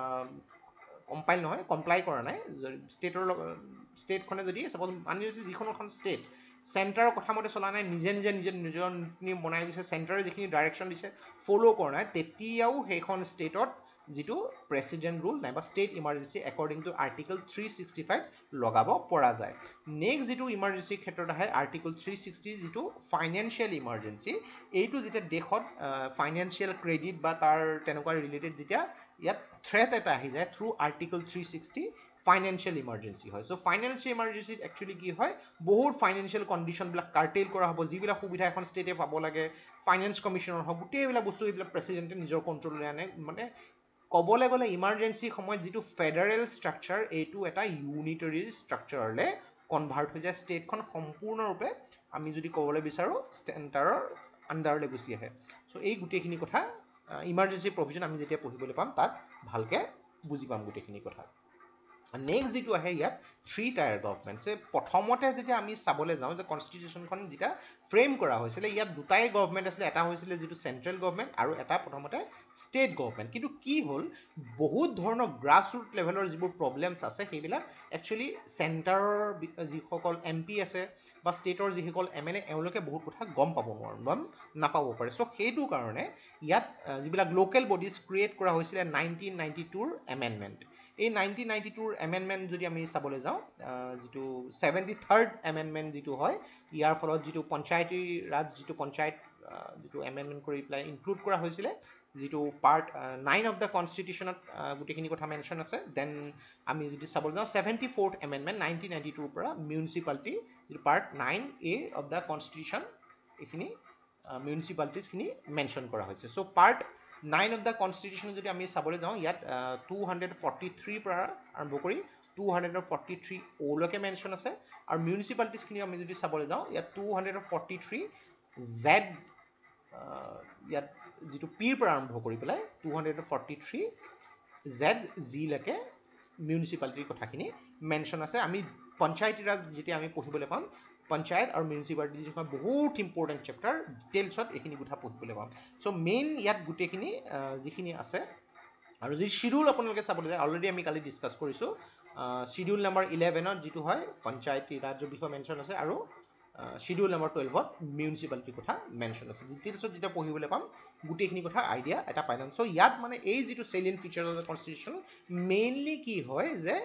A: কম্পাইল নহয় কমপ্লাই কৰা নাই, ষ্টেটৰ লগত ষ্টেটখনে যদি ছাপ'জ মানি লৈছে যিখন এখন ষ্টেট চেণ্টাৰৰ কথা মতে চলা নাই, নিজে নিজে নিজে নিজৰ নীতি বনাই গৈছে, চেণ্টাৰে যিখিনি ডাইৰেকশ্যন দিছে ফ'ল' কৰা নাই, তেতিয়াও সেইখন ষ্টেটত যিটো প্ৰেচিডেণ্ট ৰুল নাইবা state emergency according to article three sixty five লগাব পৰা যায়। নেক্সট যিটো ইমাৰ্জেঞ্চিৰ ক্ষেত্ৰত আহে আৰ্টিকল থ্ৰী ছিক্সটি, যিটো ফাইনেন্সিয়েল ইমাৰ্জেঞ্চি। এইটো যেতিয়া দেশত ফাইনেন্সিয়েল ক্ৰেডিট বা তাৰ তেনেকুৱা ৰিলেটেড যেতিয়া ইয়াত থ্ৰেট এটা আহি যায়, through article three sixty financial emergency হয়। চ' ফাইনেন্সিয়েল ইমাৰ্জেঞ্চিত একচুৱেলি কি হয়, বহুত ফাইনেন্সিয়েল কণ্ডিশ্যনবিলাক কাৰ্টেইল কৰা হ'ব, যিবিলাক সুবিধা এখন ষ্টেটে পাব লাগে, ফাইনেন্স কমিশ্যনৰ হওক, গোটেইবিলাক বস্তু এইবিলাক প্ৰেচিডেণ্টে নিজৰ কণ্ট্ৰললৈ আনে। মানে ক'বলৈ গ'লে ইমাৰ্জেঞ্চি সময়ত যিটো ফেডাৰেল ষ্ট্ৰাকচাৰ, এইটো এটা ইউনিটাৰী ষ্ট্ৰাকচাৰলৈ কনভাৰ্ট হৈ যায়, ষ্টেটখন সম্পূৰ্ণৰূপে আমি যদি ক'বলৈ বিচাৰোঁ চেণ্টাৰৰ আণ্ডাৰলৈ গুচি আহে। চ' এই গোটেইখিনি কথা ইমাৰ্জেঞ্চি প্ৰভিজন আমি যেতিয়া পঢ়িবলৈ পাম তাত ভালকৈ বুজি পাম গোটেইখিনি কথা। নেক্সট যিটো আহে ইয়াত থ্ৰী টায়াৰ গভৰ্ণমেণ্টছে, প্ৰথমতে যেতিয়া আমি চাবলৈ যাওঁ যে কনষ্টিটিউশ্যনখন যেতিয়া ফ্ৰেম কৰা হৈছিলে, ইয়াত দুটাই গভৰ্ণমেণ্ট আছিলে, এটা হৈছিলে যিটো চেণ্ট্ৰেল গভৰ্ণমেণ্ট আৰু এটা প্ৰথমতে ষ্টেট গভৰ্ণমেণ্ট। কিন্তু কি হ'ল, বহুত ধৰণৰ গ্ৰাছ ৰুট লেভেলৰ যিবোৰ প্ৰব্লেমছ আছে সেইবিলাক একচুৱেলি চেণ্টাৰৰ যিসকল এম পি আছে বা ষ্টেটৰ যিসকল এম এল এ, এওঁলোকে বহুত কথা গম পাব নোৱাৰে বা নাপাব পাৰে। চ' সেইটো কাৰণে ইয়াত যিবিলাক লোকেল বডিজ ক্ৰিয়েট কৰা হৈছিলে নাইনটিন নাইণ্টি টুৰ এমেণ্ডমেণ্ট, এই নাইনটিন নাইণ্টি টুৰ এমেণ্ডমেণ্ট যদি আমি চাবলৈ যাওঁ, যিটো ছেভেণ্টি থাৰ্ড এমেণ্ডমেণ্ট যিটো হয়, ইয়াৰ ফলত যিটো পঞ্চায়তী ৰাজ যিটো পঞ্চায়ত যিটো এমেণ্ডমেণ্ট কৰি পেলাই ইনক্লুড কৰা হৈছিলে, যিটো পাৰ্ট নাইন অফ দ্য কনষ্টিটিউশ্যনত গোটেইখিনি কথা মেনশ্যন আছে। দেন আমি যদি চাবলৈ যাওঁ seventy fourth amendment nineteen ninety টুৰ পৰা মিউনিচিপালিটি যিটো part nine A of the constitution, এইখিনি মিউনিচিপালিটিজখিনি মেনশ্যন কৰা হৈছে। So' part nine of the constitution যদি আমি চাবলৈ যাওঁ, ইয়াত টু হাণ্ড্ৰেড ফৰ্টি থ্ৰীৰ পৰা আৰম্ভ কৰি টু হাণ্ড্ৰেড ফৰ্টি থ্ৰী অ'লৈকে মেনশ্যন আছে, আৰু মিউনিচিপালিটিজখিনি আমি যদি চাবলৈ যাওঁ, ইয়াত two hundred forty three Z ইয়াত যিটো পিৰ পৰা আৰম্ভ কৰি পেলাই two hundred forty three Z জিলৈকে মিউনিচিপালিটিৰ কথাখিনি মেনশ্যন আছে। আমি পঞ্চায়তী ৰাজ যেতিয়া আমি পঢ়িবলৈ পাম, পঞ্চায়ত আৰু মিউনিচিপালিটি যিখন বহুত ইম্পৰ্টেণ্ট চেপ্টাৰ, ডিটেইলছত এইখিনি কথা পঢ়িবলৈ পাম। চ' মেইন ইয়াত গোটেইখিনি যিখিনি আছে, আৰু যি শিডিউল আপোনালোকে চাবলৈ যায়, অলৰেডি আমি কালি ডিছকাছ কৰিছোঁ, শিডিউল নাম্বাৰ ইলেভেনত যিটো হয় পঞ্চায়তী ৰাজৰ বিষয়ে মেনশ্যন আছে, আৰু শিডিউল নাম্বাৰ টুৱেলভত মিউনিচিপালিটিৰ কথা মেনশ্যন আছে। ডিটেইলছত যেতিয়া পঢ়িবলৈ পাম গোটেইখিনি কথা আইডিয়া এটা পাই যাম। চ' ইয়াত মানে এই যিটো salient feature of the constitution, mainly কি হয় যে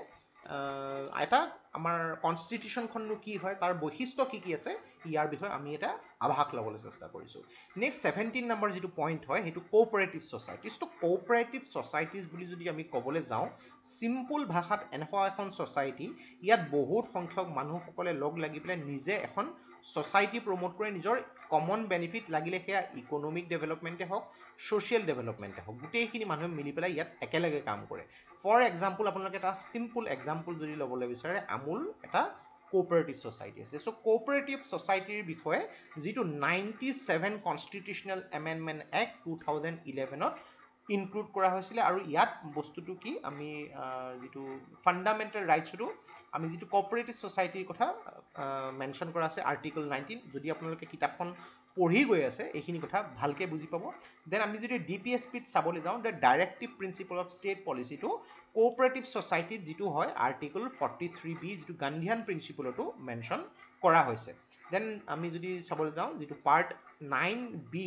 A: এটা আমাৰ কনষ্টিটিউশ্যনখননো কি হয়, তাৰ বৈশিষ্ট্য কি কি আছে, ইয়াৰ বিষয়ে আমি এটা আভাস ল'বলৈ চেষ্টা কৰিছোঁ। নেক্সট ছেভেণ্টিন নম্বৰ যিটো পইণ্ট হয়, সেইটো কোঅপাৰেটিভ ছ'চাইটিজ। ত' কোঅপাৰেটিভ ছ'চাইটিজ বুলি যদি আমি ক'বলৈ যাওঁ, চিম্পুল ভাষাত এনেকুৱা এখন ছ'চাইটি, ইয়াত বহুত সংখ্যক মানুহসকলে লগ লাগি পেলাই নিজে এখন ছ'চাইটি প্ৰমোট কৰে, নিজৰ কমন বেনিফিট, লাগিলে সেয়া ইকনমিক ডেভেলপমেণ্টে হওক, ছ'চিয়েল ডেভেলপমেণ্টে হওক, গোটেইখিনি মানুহে মিলি পেলাই ইয়াত একেলগে কাম কৰে। ফৰ এক্সাম্পল, আপোনালোকে এটা চিম্পুল এক্সাম্পল যদি ল'বলৈ বিচাৰে, আমুল এটা কোঅপাৰেটিভ ছ'চাইটি আছে। চ' কোঅপাৰেটিভ ছ'চাইটিৰ বিষয়ে যিটো ninety seven constitutional amendment act two thousand ইলেভেনত ইনক্লুড কৰা হৈছিলে, আৰু ইয়াত বস্তুটো কি, আমি যিটো ফাণ্ডামেণ্টেল ৰাইটছটো, আমি যিটো কোঅপাৰেটিভ ছ'চাইটিৰ কথা মেনশ্যন কৰা আছে আৰ্টিকল নাইনটিন, যদি আপোনালোকে কিতাপখন পঢ়ি গৈ আছে এইখিনি কথা ভালকৈ বুজি পাব। দেন আমি যদি ডি পি এছ পিত চাবলৈ যাওঁ, the directive principle of state পলিচিটো কোঅপাৰেটিভ ছ'চাইটিত যিটো হয় আৰ্টিকল ফৰ্টি থ্ৰী বি, যিটো গান্ধীয়ান প্ৰিন্সিপলতো মেনশ্যন কৰা হৈছে। দেন আমি যদি চাবলৈ যাওঁ, যিটো পাৰ্ট নাইন বি,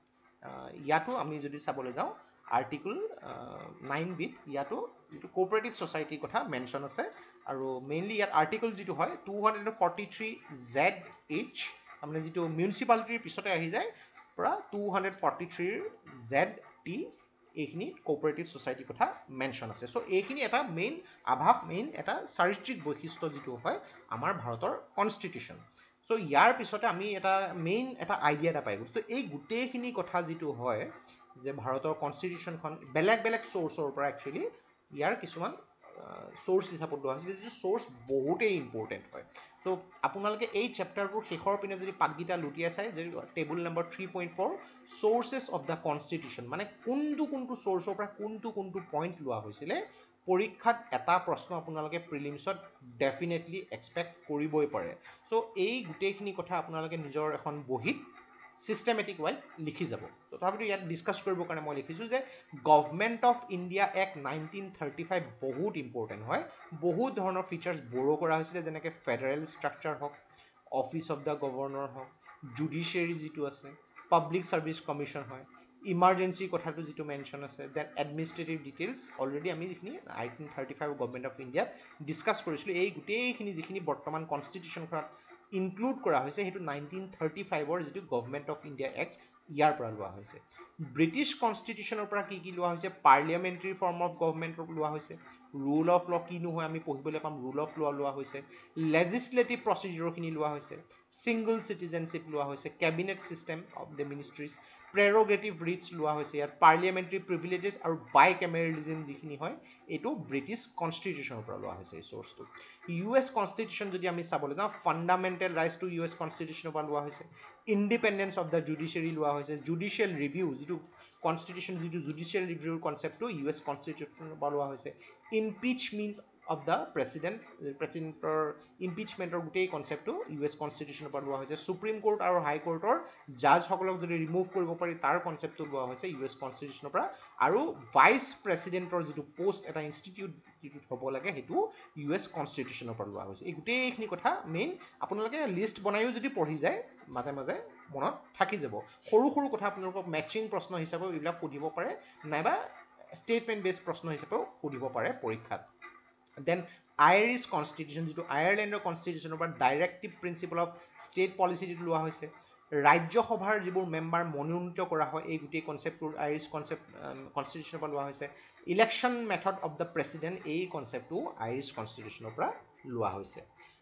A: ইয়াতো আমি যদি চাবলৈ যাওঁ আৰ্টিকল নাইন বিত, ইয়াতো যিটো কোঅপাৰেটিভ ছ'চাইটিৰ কথা মেনশ্যন আছে, আৰু মেইনলি ইয়াত আৰ্টিকল যিটো হয় two hundred forty three Z H, তাৰমানে যিটো মিউনিচিপালিটিৰ পিছতে আহি যায়, পৰা টু হাণ্ড্ৰেড ফৰ্টি থ্ৰীৰ জেড টি, এইখিনি কোঅপাৰেটিভ ছ'চাইটিৰ কথা মেনশ্যন আছে। চ' এইখিনি এটা মেইন আভাস, মেইন এটা চাৰিত্ৰিক বৈশিষ্ট্য যিটো হয় আমাৰ ভাৰতৰ কনষ্টিটিউশ্যন। চ' ইয়াৰ পিছতে আমি এটা মেইন এটা আইডিয়া এটা পাই গ'লো। ত' এই গোটেইখিনি কথা যিটো হয় যে ভাৰতৰ কনষ্টিটিউশ্যনখন বেলেগ বেলেগ চ'ৰ্চৰ পৰা একচুৱেলি ইয়াৰ কিছুমান চ'ৰ্চ হিচাপত লোৱা হৈছিলে, যিটো চ'ৰ্চ বহুতেই ইম্পৰ্টেণ্ট হয়। চ' আপোনালোকে এই চেপ্টাৰটোৰ শেষৰ পিনে যদি পাতকেইটা লুটিয়াই চাই, যে table number three point four sources of the constitution, মানে কোনটো কোনটো চ'ৰ্চৰ পৰা কোনটো কোনটো পইণ্ট লোৱা হৈছিলে, পৰীক্ষাত এটা প্ৰশ্ন আপোনালোকে প্ৰিলিমছত ডেফিনেটলি এক্সপেক্ট কৰিবই পাৰে। চ' এই গোটেইখিনি কথা আপোনালোকে নিজৰ এখন বহীত চিষ্টেমেটিক ৱাইজ লিখি যাব। তথাপিতো ইয়াত ডিছকাছ কৰিবৰ কাৰণে মই লিখিছোঁ যে government of India act nineteen thirty five বহুত ইম্পৰ্টেণ্ট হয়। বহুত ধৰণৰ ফিচাৰ্ছ বড়ো কৰা হৈছিলে, যেনেকৈ ফেডাৰেল ষ্ট্ৰাকচাৰ হওক, অফিচ অফ দ্য গভৰ্ণৰ হওক, জুডিচিয়াৰী যিটো আছে, পাব্লিক ছাৰ্ভিচ কমিশ্যন হয়, ইমাৰ্জেঞ্চি কথাটো যিটো মেনশ্যন আছে, দেন এডমিনিষ্ট্ৰেটিভ ডিটেইলছ অলৰেডি আমি যিখিনি nineteen thirty five government of ইণ্ডিয়াত ডিছকাছ কৰিছিলোঁ, এই গোটেইখিনি যিখিনি বৰ্তমান কনষ্টিটিউশ্যনখনত ইনক্লুড কৰা হৈছে, সেইটো নাইনটিন থাৰ্টি ফাইভৰ যিটো গভৰ্ণমেণ্ট অফ ইণ্ডিয়া এক্ট, ইয়াৰ পৰা লোৱা হৈছে। ব্ৰিটিছ কনষ্টিটিউশ্যনৰ পৰা কি কি লোৱা হৈছে, পাৰ্লিয়ামেণ্টাৰী ফৰ্ম অফ গভৰ্ণমেণ্টক লোৱা হৈছে, ৰুল অফ ল কিনো হয় আমি পঢ়িবলৈ পাম, ৰুল অফ ল লোৱা হৈছে, লেজিছলেটিভ প্ৰচিডিউৰখিনি লোৱা হৈছে, ছিংগল চিটিজেনশ্বিপ লোৱা হৈছে, cabinet system of the ministries, prerogative writs লোৱা হৈছে, ইয়াত পাৰ্লিয়ামেণ্টাৰী প্ৰিভিলেজেছ আৰু বাই কেমেৰেলিজিম যিখিনি হয়, এইটো ব্ৰিটিছ কনষ্টিটিউশ্যনৰ পৰা লোৱা হৈছে এই চ'ৰ্চটো। ইউ এছ কনষ্টিটিউশ্যন যদি আমি চাবলৈ যাওঁ, ফাণ্ডামেণ্টেল ৰাইটছটো ইউ এছ কনষ্টিটিউশ্যনৰ পৰা লোৱা হৈছে, ইণ্ডিপেণ্ডেঞ্চ অফ দ্য জুডিচিয়াৰী লোৱা হৈছে, জুডিচিয়েল ৰিভিউ যিটো কনষ্টিটিউশ্যন যিটো জুডিচিয়েল ৰিভিউৰ কনচেপ্টটো ইউ এছ কনষ্টিটিউশ্যনৰ পৰা লোৱা হৈছে, ইম্পিচমেণ্ট অফ দ্য প্ৰেচিডেণ্ট, প্ৰেচিডেণ্টৰ ইম্পিচমেণ্টৰ গোটেই কনচেপ্টটো ইউ এছ কনষ্টিটিউশ্যনৰ পৰা লোৱা হৈছে, সুপ্ৰিম কোৰ্ট আৰু হাই কোৰ্টৰ জাজসকলক যদি ৰিমুভ কৰিব পাৰি তাৰ কনচেপ্টটো লোৱা হৈছে ইউ এছ কনষ্টিটিউশ্যনৰ পৰা, আৰু ভাইচ প্ৰেচিডেণ্টৰ যিটো পষ্ট এটা ইনষ্টিটিউট যিটোত হ'ব লাগে, সেইটো ইউ এছ কনষ্টিটিউশ্যনৰ পৰা লোৱা হৈছে। এই গোটেইখিনি কথা মেইন আপোনালোকে লিষ্ট বনায়ো যদি পঢ়ি যায়, মাজে মাজে মনত থাকি যাব। সৰু সৰু কথা আপোনালোকক মেটচিং প্ৰশ্ন হিচাপেও এইবিলাক সুধিব পাৰে, নাইবা ষ্টেটমেণ্ট বেছ প্ৰশ্ন হিচাপেও সুধিব পাৰে পৰীক্ষাত। দেন আইৰিছ কনষ্টিটিউশ্যন, যিটো আয়াৰলেণ্ডৰ কনষ্টিটিউশ্যনৰ পৰা directive principle of state policy যিটো লোৱা হৈছে, ৰাজ্যসভাৰ যিবোৰ মেম্বাৰ মনোনীত কৰা হয়, এই গোটেই কনচেপ্টটোৰ আইৰিছ কনচেপ্ট কনষ্টিটিউশ্যনৰ পৰা লোৱা হৈছে, election method of the president, এই কনচেপ্টটো আইৰিছ কনষ্টিটিউশ্যনৰ পৰা লোৱা হৈছে।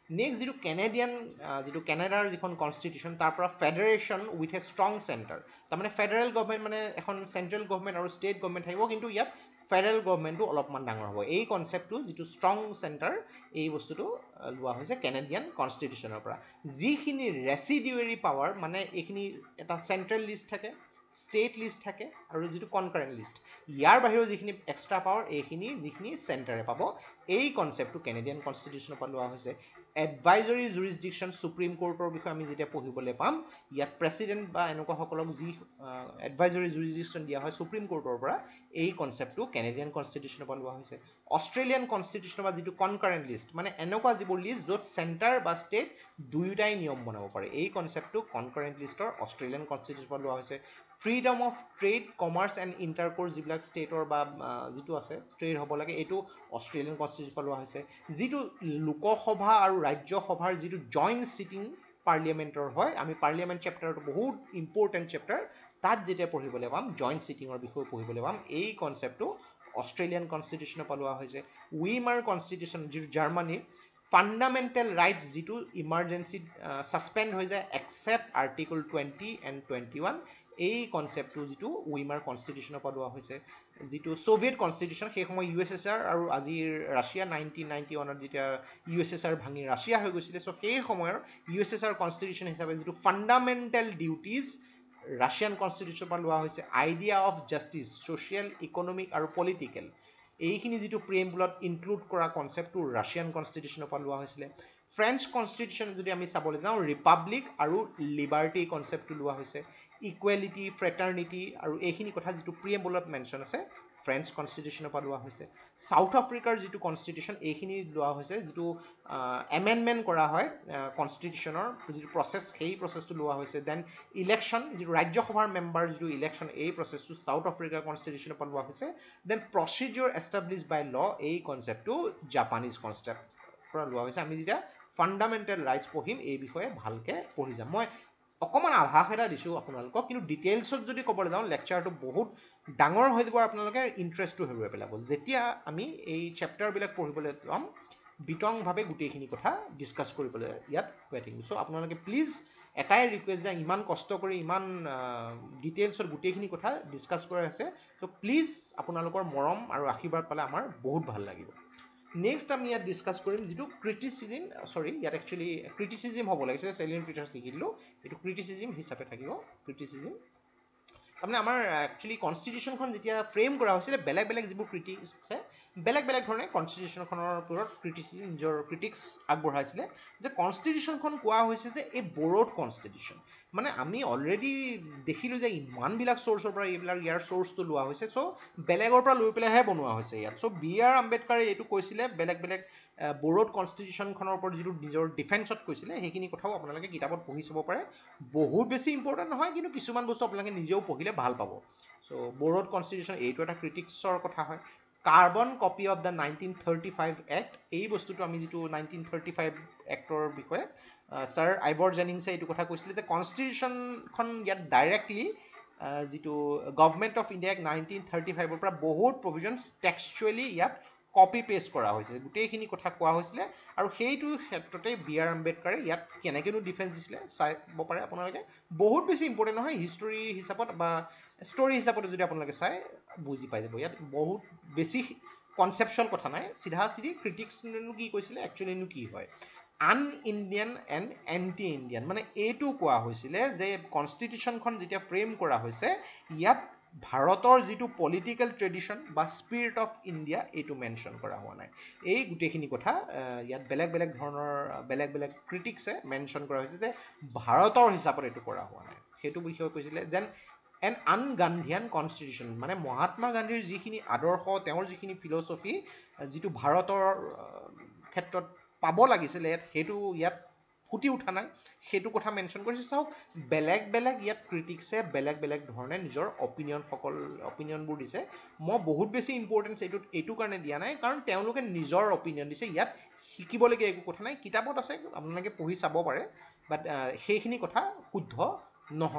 A: নেক্সট যিটো কেনেডিয়ান যিটো কেনেডাৰ যিখন কনষ্টিটিউশ্যন তাৰ পৰা federation with a strong center, তাৰমানে ফেডাৰেল গভৰ্ণমেণ্ট মানে এখন চেণ্ট্ৰেল গভৰ্ণমেণ্ট আৰু ষ্টেট গভৰ্ণমেণ্ট থাকিব, কিন্তু ইয়াত ফেডাৰেল গভৰ্ণমেণ্টটো অলপমান ডাঙৰ হ'ব। এই কনচেপ্টটো যিটো ষ্ট্ৰং চেণ্টাৰ, এই বস্তুটো লোৱা হৈছে কেনেডিয়ান কনষ্টিটিউশ্যনৰ পৰা। যিখিনি ৰেচিডিউৰী পাৱাৰ, মানে এইখিনি এটা চেণ্ট্ৰেল লিষ্ট থাকে, ষ্টেট লিষ্ট থাকে আৰু যিটো কনকাৰেণ্ট লিষ্ট, ইয়াৰ বাহিৰেও যিখিনি এক্সট্ৰা পাৱাৰ এইখিনি যিখিনি চেণ্টাৰে পাব, এই কনচেপ্টটো কেনেডিয়ান কনষ্টিটিউশ্যনৰ পৰা লোৱা হৈছে। এডভাইজৰী জুৰিছডিকশ্যন সুপ্ৰিম কোৰ্টৰ বিষয়ে আমি যেতিয়া পঢ়িবলৈ পাম, ইয়াত প্ৰেচিডেণ্ট বা এনেকুৱাসকলক যি এডভাইজৰী জুৰিছডিকশ্যন দিয়া হয় সুপ্ৰিম কোৰ্টৰ পৰা, এই কনচেপ্টটো কেনেডিয়ান কনষ্টিটিউশ্যনৰ পৰা লোৱা হৈছে। অষ্ট্ৰেলিয়ান কনষ্টিটিউশ্যনৰ বা যিটো কনকাৰেণ্ট লিষ্ট, মানে এনেকুৱা যিবোৰ লিষ্ট য'ত চেণ্টাৰ বা ষ্টেট দুয়োটাই নিয়ম বনাব পাৰে, এই কনচেপ্টটো কনকাৰেণ্ট লিষ্টৰ অষ্ট্ৰেলিয়ান কনষ্টিটিউশ্যনৰ পৰা লোৱা হৈছে। Freedom of trade, commerce and intercourse যিবিলাক ষ্টেটৰ বা যিটো আছে ট্ৰেড হ'ব লাগে, এইটো অষ্ট্ৰেলিয়ান কনষ্টিটিউশ্যনৰ পৰা লোৱা হৈছে। যিটো লোকসভা আৰু ৰাজ্যসভাৰ যিটো জইণ্ট ছিটিং পাৰ্লিয়ামেণ্টৰ হয়, আমি পাৰ্লিয়ামেণ্ট চেপ্টাৰটো বহুত ইম্পৰ্টেণ্ট চেপ্টাৰ, তাত যেতিয়া পঢ়িবলৈ পাম জইণ্ট ছিটিঙৰ বিষয়ে পঢ়িবলৈ পাম, এই কনচেপ্টটো অষ্ট্ৰেলিয়ান কনষ্টিটিউশ্যনৰ পৰা লোৱা হৈছে। উইমাৰ কনষ্টিটিউশ্যন যিটো জাৰ্মানীৰ, ফাণ্ডামেণ্টেল ৰাইটছ যিটো ইমাৰ্জেঞ্চিত ছাছপেণ্ড হৈ যায় except article twenty and twenty one, এই কনচেপ্টটো যিটো উইমাৰ কনষ্টিটিউশ্যনৰ পৰা লোৱা হৈছে। যিটো ছ'ভিয়েট কনষ্টিটিউশ্যন, সেই সময় ইউ এছ এছ আৰ আৰু আজিৰ ৰাছিয়া, নাইনটিন নাইনটি ওৱানত যেতিয়া ইউ এছ এছ আৰ ভাঙি ৰাছিয়া হৈ গৈছিলে, চ' সেই সময়ৰ U S S R constitution হিচাপে যিটো ফাণ্ডামেণ্টেল ডিউটিজ ৰাছিয়ান কনষ্টিটিউশ্যনৰ পৰা লোৱা হৈছে। Idea of justice, social, economic আৰু পলিটিকেল, এইখিনি যিটো প্ৰিএম্বুলত ইনক্লুড কৰা কনচেপ্টটো ৰাছিয়ান কনষ্টিটিউশ্যনৰ পৰা লোৱা হৈছিলে। ফ্ৰেঞ্চ কনষ্টিটিউশ্যন যদি আমি চাবলৈ যাওঁ, ৰিপাব্লিক আৰু লিবাৰ্টি কনচেপ্টটো লোৱা হৈছে। ইকুৱেলিটি, ফ্ৰেটাৰ্নিটি আৰু এইখিনি কথা যিটো প্ৰিএম্বুলত মেনশ্যন আছে, ফ্ৰেঞ্চ কনষ্টিটিউশ্যনৰ পৰা লোৱা হৈছে। ছাউথ আফ্ৰিকাৰ যিটো কনষ্টিটিউশ্যন, এইখিনি লোৱা হৈছে, যিটো এমেণ্ডমেণ্ট কৰা হয় কনষ্টিটিউশ্যনৰ যিটো প্ৰচেছ, সেই প্ৰচেছটো লোৱা হৈছে। দেন ইলেকশ্যন, যিটো ৰাজ্যসভাৰ মেম্বাৰ যিটো ইলেকশ্যন, এই প্ৰচেছটো ছাউথ আফ্ৰিকাৰ কনষ্টিটিউশ্যনৰ পৰা লোৱা হৈছে। দেন প্ৰচিডিঅ'ৰ এষ্টাব্লিছ বাই ল, এই কনচেপ্টটো জাপানীজ কনচেপ্ট পৰা লোৱা হৈছে। আমি যেতিয়া ফাণ্ডামেণ্টেল ৰাইটছ পঢ়িম, এই বিষয়ে ভালকৈ পঢ়ি যাম। মই অকণমান আভাস এটা দিছোঁ আপোনালোকক, কিন্তু ডিটেইলছত যদি ক'বলৈ যাওঁ লেকচাৰটো বহুত ডাঙৰ হৈ যাব, আপোনালোকে ইণ্টাৰেষ্টটো হেৰুৱাই পেলাব। যেতিয়া আমি এই চেপ্টাৰবিলাক পঢ়িবলৈ যাম, বিতংভাৱে গোটেইখিনি কথা ডিছকাছ কৰিবলৈ ইয়াত হৈ থাকিব। চ' আপোনালোকে প্লিজ এটাই ৰিকুৱেষ্ট যে ইমান কষ্ট কৰি ইমান ডিটেইলছত গোটেইখিনি কথা ডিছকাছ কৰা আছে, চ' প্লিজ আপোনালোকৰ মৰম আৰু আশীৰ্বাদ পালে আমাৰ বহুত ভাল লাগিব। নেক্সট আমি ইয়াত ডিছকাছ কৰিম যিটো ক্ৰিটিচিজিম, চৰি ইয়াত একচুৱেলি ক্ৰিটিচিজিম হ'ব লাগিছে, চেলিয়ন ফিচাৰ্ছ লিখি দিলোঁ, এইটো ক্ৰিটিচিজিম হিচাপে থাকিব। ক্ৰিটিচিজিম তাৰমানে আমাৰ একচুৱেলি কনষ্টিটিউশ্যনখন যেতিয়া ফ্ৰেম কৰা হৈছিলে, বেলেগ বেলেগ যিবোৰ ক্ৰিটিক্স আছে, বেলেগ বেলেগ ধৰণে কনষ্টিটিউশ্যনখনৰ ওপৰত ক্ৰিটিচিজিম নিজৰ ক্ৰিটিক্স আগবঢ়াইছিলে। যে কনষ্টিটিউশ্যনখন কোৱা হৈছে যে এই বৰ'ড কনষ্টিটিউশ্যন, মানে আমি অলৰেডি দেখিলোঁ যে ইমানবিলাক চ'ৰ্চৰ পৰা এইবিলাক ইয়াৰ চ'ৰ্চটো লোৱা হৈছে, চ' বেলেগৰ পৰা লৈ পেলাইহে বনোৱা হৈছে ইয়াত। চ' বি আৰ আম্বেদকাৰে এইটো কৈছিলে, বেলেগ বেলেগ বৰ'ড কনষ্টিটিউশ্যনখনৰ ওপৰত যিটো নিজৰ ডিফেন্সত কৈছিলে, সেইখিনি কথাও আপোনালোকে কিতাপত পঢ়ি চাব পাৰে। বহুত বেছি ইম্পৰ্টেণ্ট নহয়, কিন্তু কিছুমান বস্তু আপোনালোকে নিজেও পঢ়িলে ভাল পাব। চ' বৰ'ড কনষ্টিটিউশ্যন এইটো এটা ক্ৰিটিক্সৰ কথা হয়। Carbon copy of the nineteen thirty five act, এই বস্তুটো আমি যিটো নাইনটিন থাৰ্টি ফাইভ এক্টৰ বিষয়ে ছাৰ আইভৰ জেনিংছে এইটো কথা কৈছিলে যে কনষ্টিটিউশ্যনখন ইয়াত ডাইৰেক্টলি যিটো গভৰ্ণমেণ্ট অফ ইণ্ডিয়াক নাইনটিন থাৰ্টি ফাইভৰ পৰা বহুত প্ৰভিজনছ টেক্সচুৱেলি ইয়াত কপি পেষ্ট কৰা হৈছে, গোটেইখিনি কথা কোৱা হৈছিলে। আৰু সেইটো ক্ষেত্ৰতে বি আৰ আম্বেদকাৰে ইয়াত কেনেকৈনো ডিফেন্স দিছিলে চাব পাৰে আপোনালোকে। বহুত বেছি ইম্পৰ্টেণ্ট নহয়, হিষ্টৰী হিচাপত বা ষ্টৰী হিচাপত যদি আপোনালোকে চাই বুজি পাই যাব। ইয়াত বহুত বেছি কনচেপচুৱেল কথা নাই, চিধা চিধি ক্ৰিটিক্সনো কি কৈছিলে, একচুৱেলিনো কি হয়। আন ইণ্ডিয়ান এণ্ড এণ্টি ইণ্ডিয়ান, মানে এইটো কোৱা হৈছিলে যে কনষ্টিটিউশ্যনখন যেতিয়া ফ্ৰেম কৰা হৈছে, ইয়াত ভাৰতৰ যিটো পলিটিকেল ট্ৰেডিশ্যন বা স্পিৰিট অফ ইণ্ডিয়া, এইটো মেনশ্যন কৰা হোৱা নাই। এই গোটেইখিনি কথা ইয়াত বেলেগ বেলেগ ধৰণৰ বেলেগ বেলেগ ক্ৰিটিক্সে মেনশ্যন কৰা হৈছে যে ভাৰতৰ হিচাপত এইটো কৰা হোৱা নাই, সেইটো বিষয়ে কৈছিলে। দেন এন আন গান্ধীয়ান কনষ্টিটিউশ্যন, মানে মহাত্মা গান্ধীৰ যিখিনি আদৰ্শ, তেওঁৰ যিখিনি ফিলচফি, যিটো ভাৰতৰ ক্ষেত্ৰত পাব লাগিছিলে ইয়াত, সেইটো ইয়াত ফুটি উঠা নাই, সেইটো কথা মেনশ্যন কৰিছে। চাওক বেলেগ বেলেগ ইয়াত ক্ৰিটিক্সে বেলেগ বেলেগ ধৰণে নিজৰ অপিনিয়নসকল অপিনিয়নবোৰ দিছে। মই বহুত বেছি ইম্পৰ্টেঞ্চ এইটোত এইটো কাৰণে দিয়া নাই, কাৰণ তেওঁলোকে নিজৰ অপিনিয়ন দিছে, ইয়াত শিকিবলগীয়া একো কথা নাই, কিতাপত আছে আপোনালোকে পঢ়ি চাব পাৰে, বাট সেইখিনি কথা শুদ্ধ নহয়।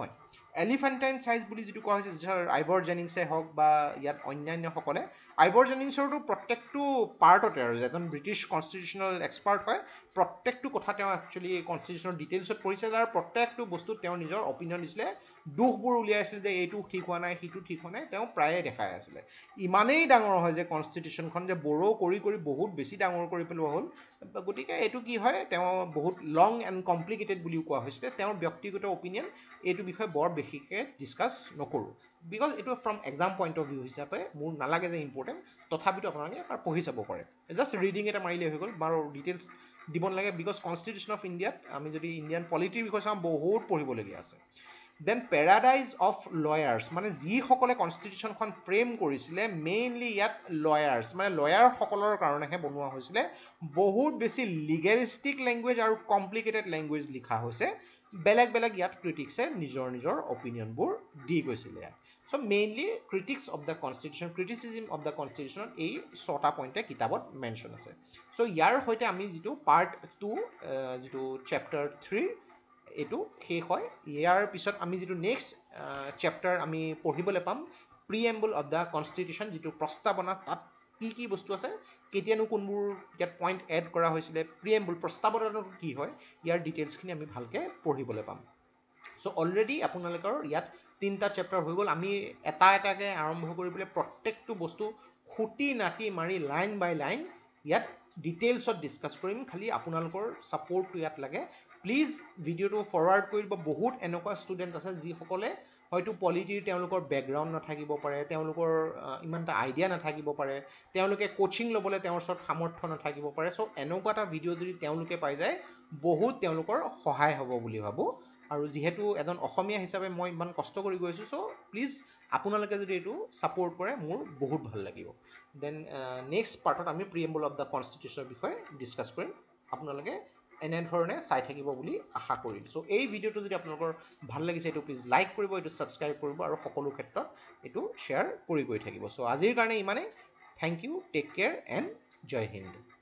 A: এলিফেণ্টাইন চাইজ বুলি যিটো কোৱা হৈছে, যাৰ আইভৰ জেনিংছে হওক বা ইয়াত অন্যান্যসকলে, আইভৰ জেনিংছৰটো প্ৰত্যেকটো পাৰ্টতে, আৰু এজন ব্ৰিটিছ কনষ্টিটিউশ্যনেল এক্সপাৰ্ট হয়, প্ৰত্যেকটো কথা তেওঁ একচুৱেলি কনষ্টিটিউশ্যনৰ ডিটেইলছত পঢ়িছিলে আৰু প্ৰত্যেকটো বস্তুত তেওঁ নিজৰ অপিনিয়ন দিছিলে, দুখবোৰ উলিয়াইছিলে যে এইটো ঠিক হোৱা নাই, সিটো ঠিক হোৱা নাই, তেওঁ প্ৰায়ে দেখাই আছিলে। ইমানেই ডাঙৰ হয় যে কনষ্টিটিউশ্যনখন যে বড়ো কৰি কৰি বহুত বেছি ডাঙৰ কৰি পেলোৱা হ'ল, গতিকে এইটো কি হয়, তেওঁ বহুত লং এণ্ড কমপ্লিকেটেড বুলিও কোৱা হৈছিলে। তেওঁৰ ব্যক্তিগত অপিনিয়ন এইটো বিষয়ে বৰ বেছিকৈ ডিছকাছ নকৰোঁ, বিকজ এইটো from exam point of view হিচাপে মোৰ নালাগে যে ইম্পৰ্টেণ্ট, তথাপিতো আপোনালোকে এবাৰ পঢ়ি চাব পাৰে, জাষ্ট ৰিডিং এটা মাৰিলে হৈ গ'ল, বাৰু ডিটেইলছ দিব নালাগে, বিকজ কনষ্টিটিউশ্যন অফ ইণ্ডিয়াত আমি যদি ইণ্ডিয়ান পলিটিৰ বিষয়ে চাওঁ বহুত পঢ়িবলগীয়া আছে। দেন পেৰাডাইজ অফ লয়াৰ্ছ, মানে যিসকলে কনষ্টিটিউশ্যনখন ফ্ৰেম কৰিছিলে, মেইনলি ইয়াত লয়াৰ্ছ, মানে লয়াৰসকলৰ কাৰণেহে বনোৱা হৈছিলে। বহুত বেছি লিগেলিষ্টিক লেংগুৱেজ আৰু কমপ্লিকেটেড লেংগুৱেজ লিখা হৈছে, বেলেগ বেলেগ ইয়াত ক্ৰিটিক্সে নিজৰ নিজৰ অপিনিয়নবোৰ দি গৈছিলে ইয়াত। So' mainly critics of the constitution, criticism of the constitution, এই ছটা পইণ্টে কিতাপত মেনশ্যন আছে। চ' ইয়াৰ সৈতে আমি যিটো পাৰ্ট টু, যিটো চেপ্টাৰ থ্ৰী, এইটো শেষ হয়। ইয়াৰ পিছত আমি যিটো নেক্সট চেপ্টাৰ আমি পঢ়িবলৈ পাম, প্ৰিএম্বল অফ দ্য কনষ্টিটিউশ্যন, যিটো প্ৰস্তাৱনা, তাত কি কি বস্তু আছে, কেতিয়ানো কোনবোৰ ইয়াত পইণ্ট এড কৰা হৈছিলে, প্ৰিএম্বল প্ৰস্তাৱনাটো কি হয়, ইয়াৰ ডিটেইলছখিনি আমি ভালকৈ পঢ়িবলৈ পাম। চ' অলৰেডি আপোনালোকৰ ইয়াত তিনিটা চেপ্টাৰ হৈ গ'ল। আমি এটা এটাকৈ আৰম্ভ কৰি পেলাই প্ৰত্যেকটো বস্তু খুটি নাটি মাৰি লাইন বাই লাইন ইয়াত ডিটেইলছত ডিছকাছ কৰিম, খালি আপোনালোকৰ ছাপৰ্টটো ইয়াত লাগে। প্লিজ ভিডিঅ'টো ফৰৱাৰ্ড কৰি দিব। বহুত এনেকুৱা ষ্টুডেণ্ট আছে যিসকলে হয়তো পলিটিৰ তেওঁলোকৰ বেকগ্ৰাউণ্ড নাথাকিব পাৰে, তেওঁলোকৰ ইমান এটা আইডিয়া নাথাকিব পাৰে, তেওঁলোকে কোচিং ল'বলৈ তেওঁৰ ওচৰত সামৰ্থ্য নাথাকিব পাৰে। চ' এনেকুৱা এটা ভিডিঅ' যদি তেওঁলোকে পাই যায়, বহুত তেওঁলোকৰ সহায় হ'ব বুলি ভাবোঁ। আৰু যিহেতু এজন অসমীয়া হিচাপে মই ইমান কষ্ট কৰি গৈছোঁ, চ' প্লিজ আপোনালোকে যদি এইটো ছাপোৰ্ট কৰে, মোৰ বহুত ভাল লাগিব। দেন নেক্সট পাৰ্টত আমি প্ৰিএম্বল অফ দ্য কনষ্টিটিউশ্যনৰ বিষয়ে ডিছকাছ কৰিম। আপোনালোকে এনেধৰণে চাই থাকিব বুলি আশা কৰিম। চ' এই ভিডিঅ'টো যদি আপোনালোকৰ ভাল লাগিছে, এইটো প্লিজ লাইক কৰিব, এইটো ছাবস্ক্ৰাইব কৰিব, আৰু সকলো ক্ষেত্ৰত এইটো শ্বেয়াৰ কৰি গৈ থাকিব। চ' আজিৰ কাৰণে ইমানেই। Thank you, take care and Jai Hind.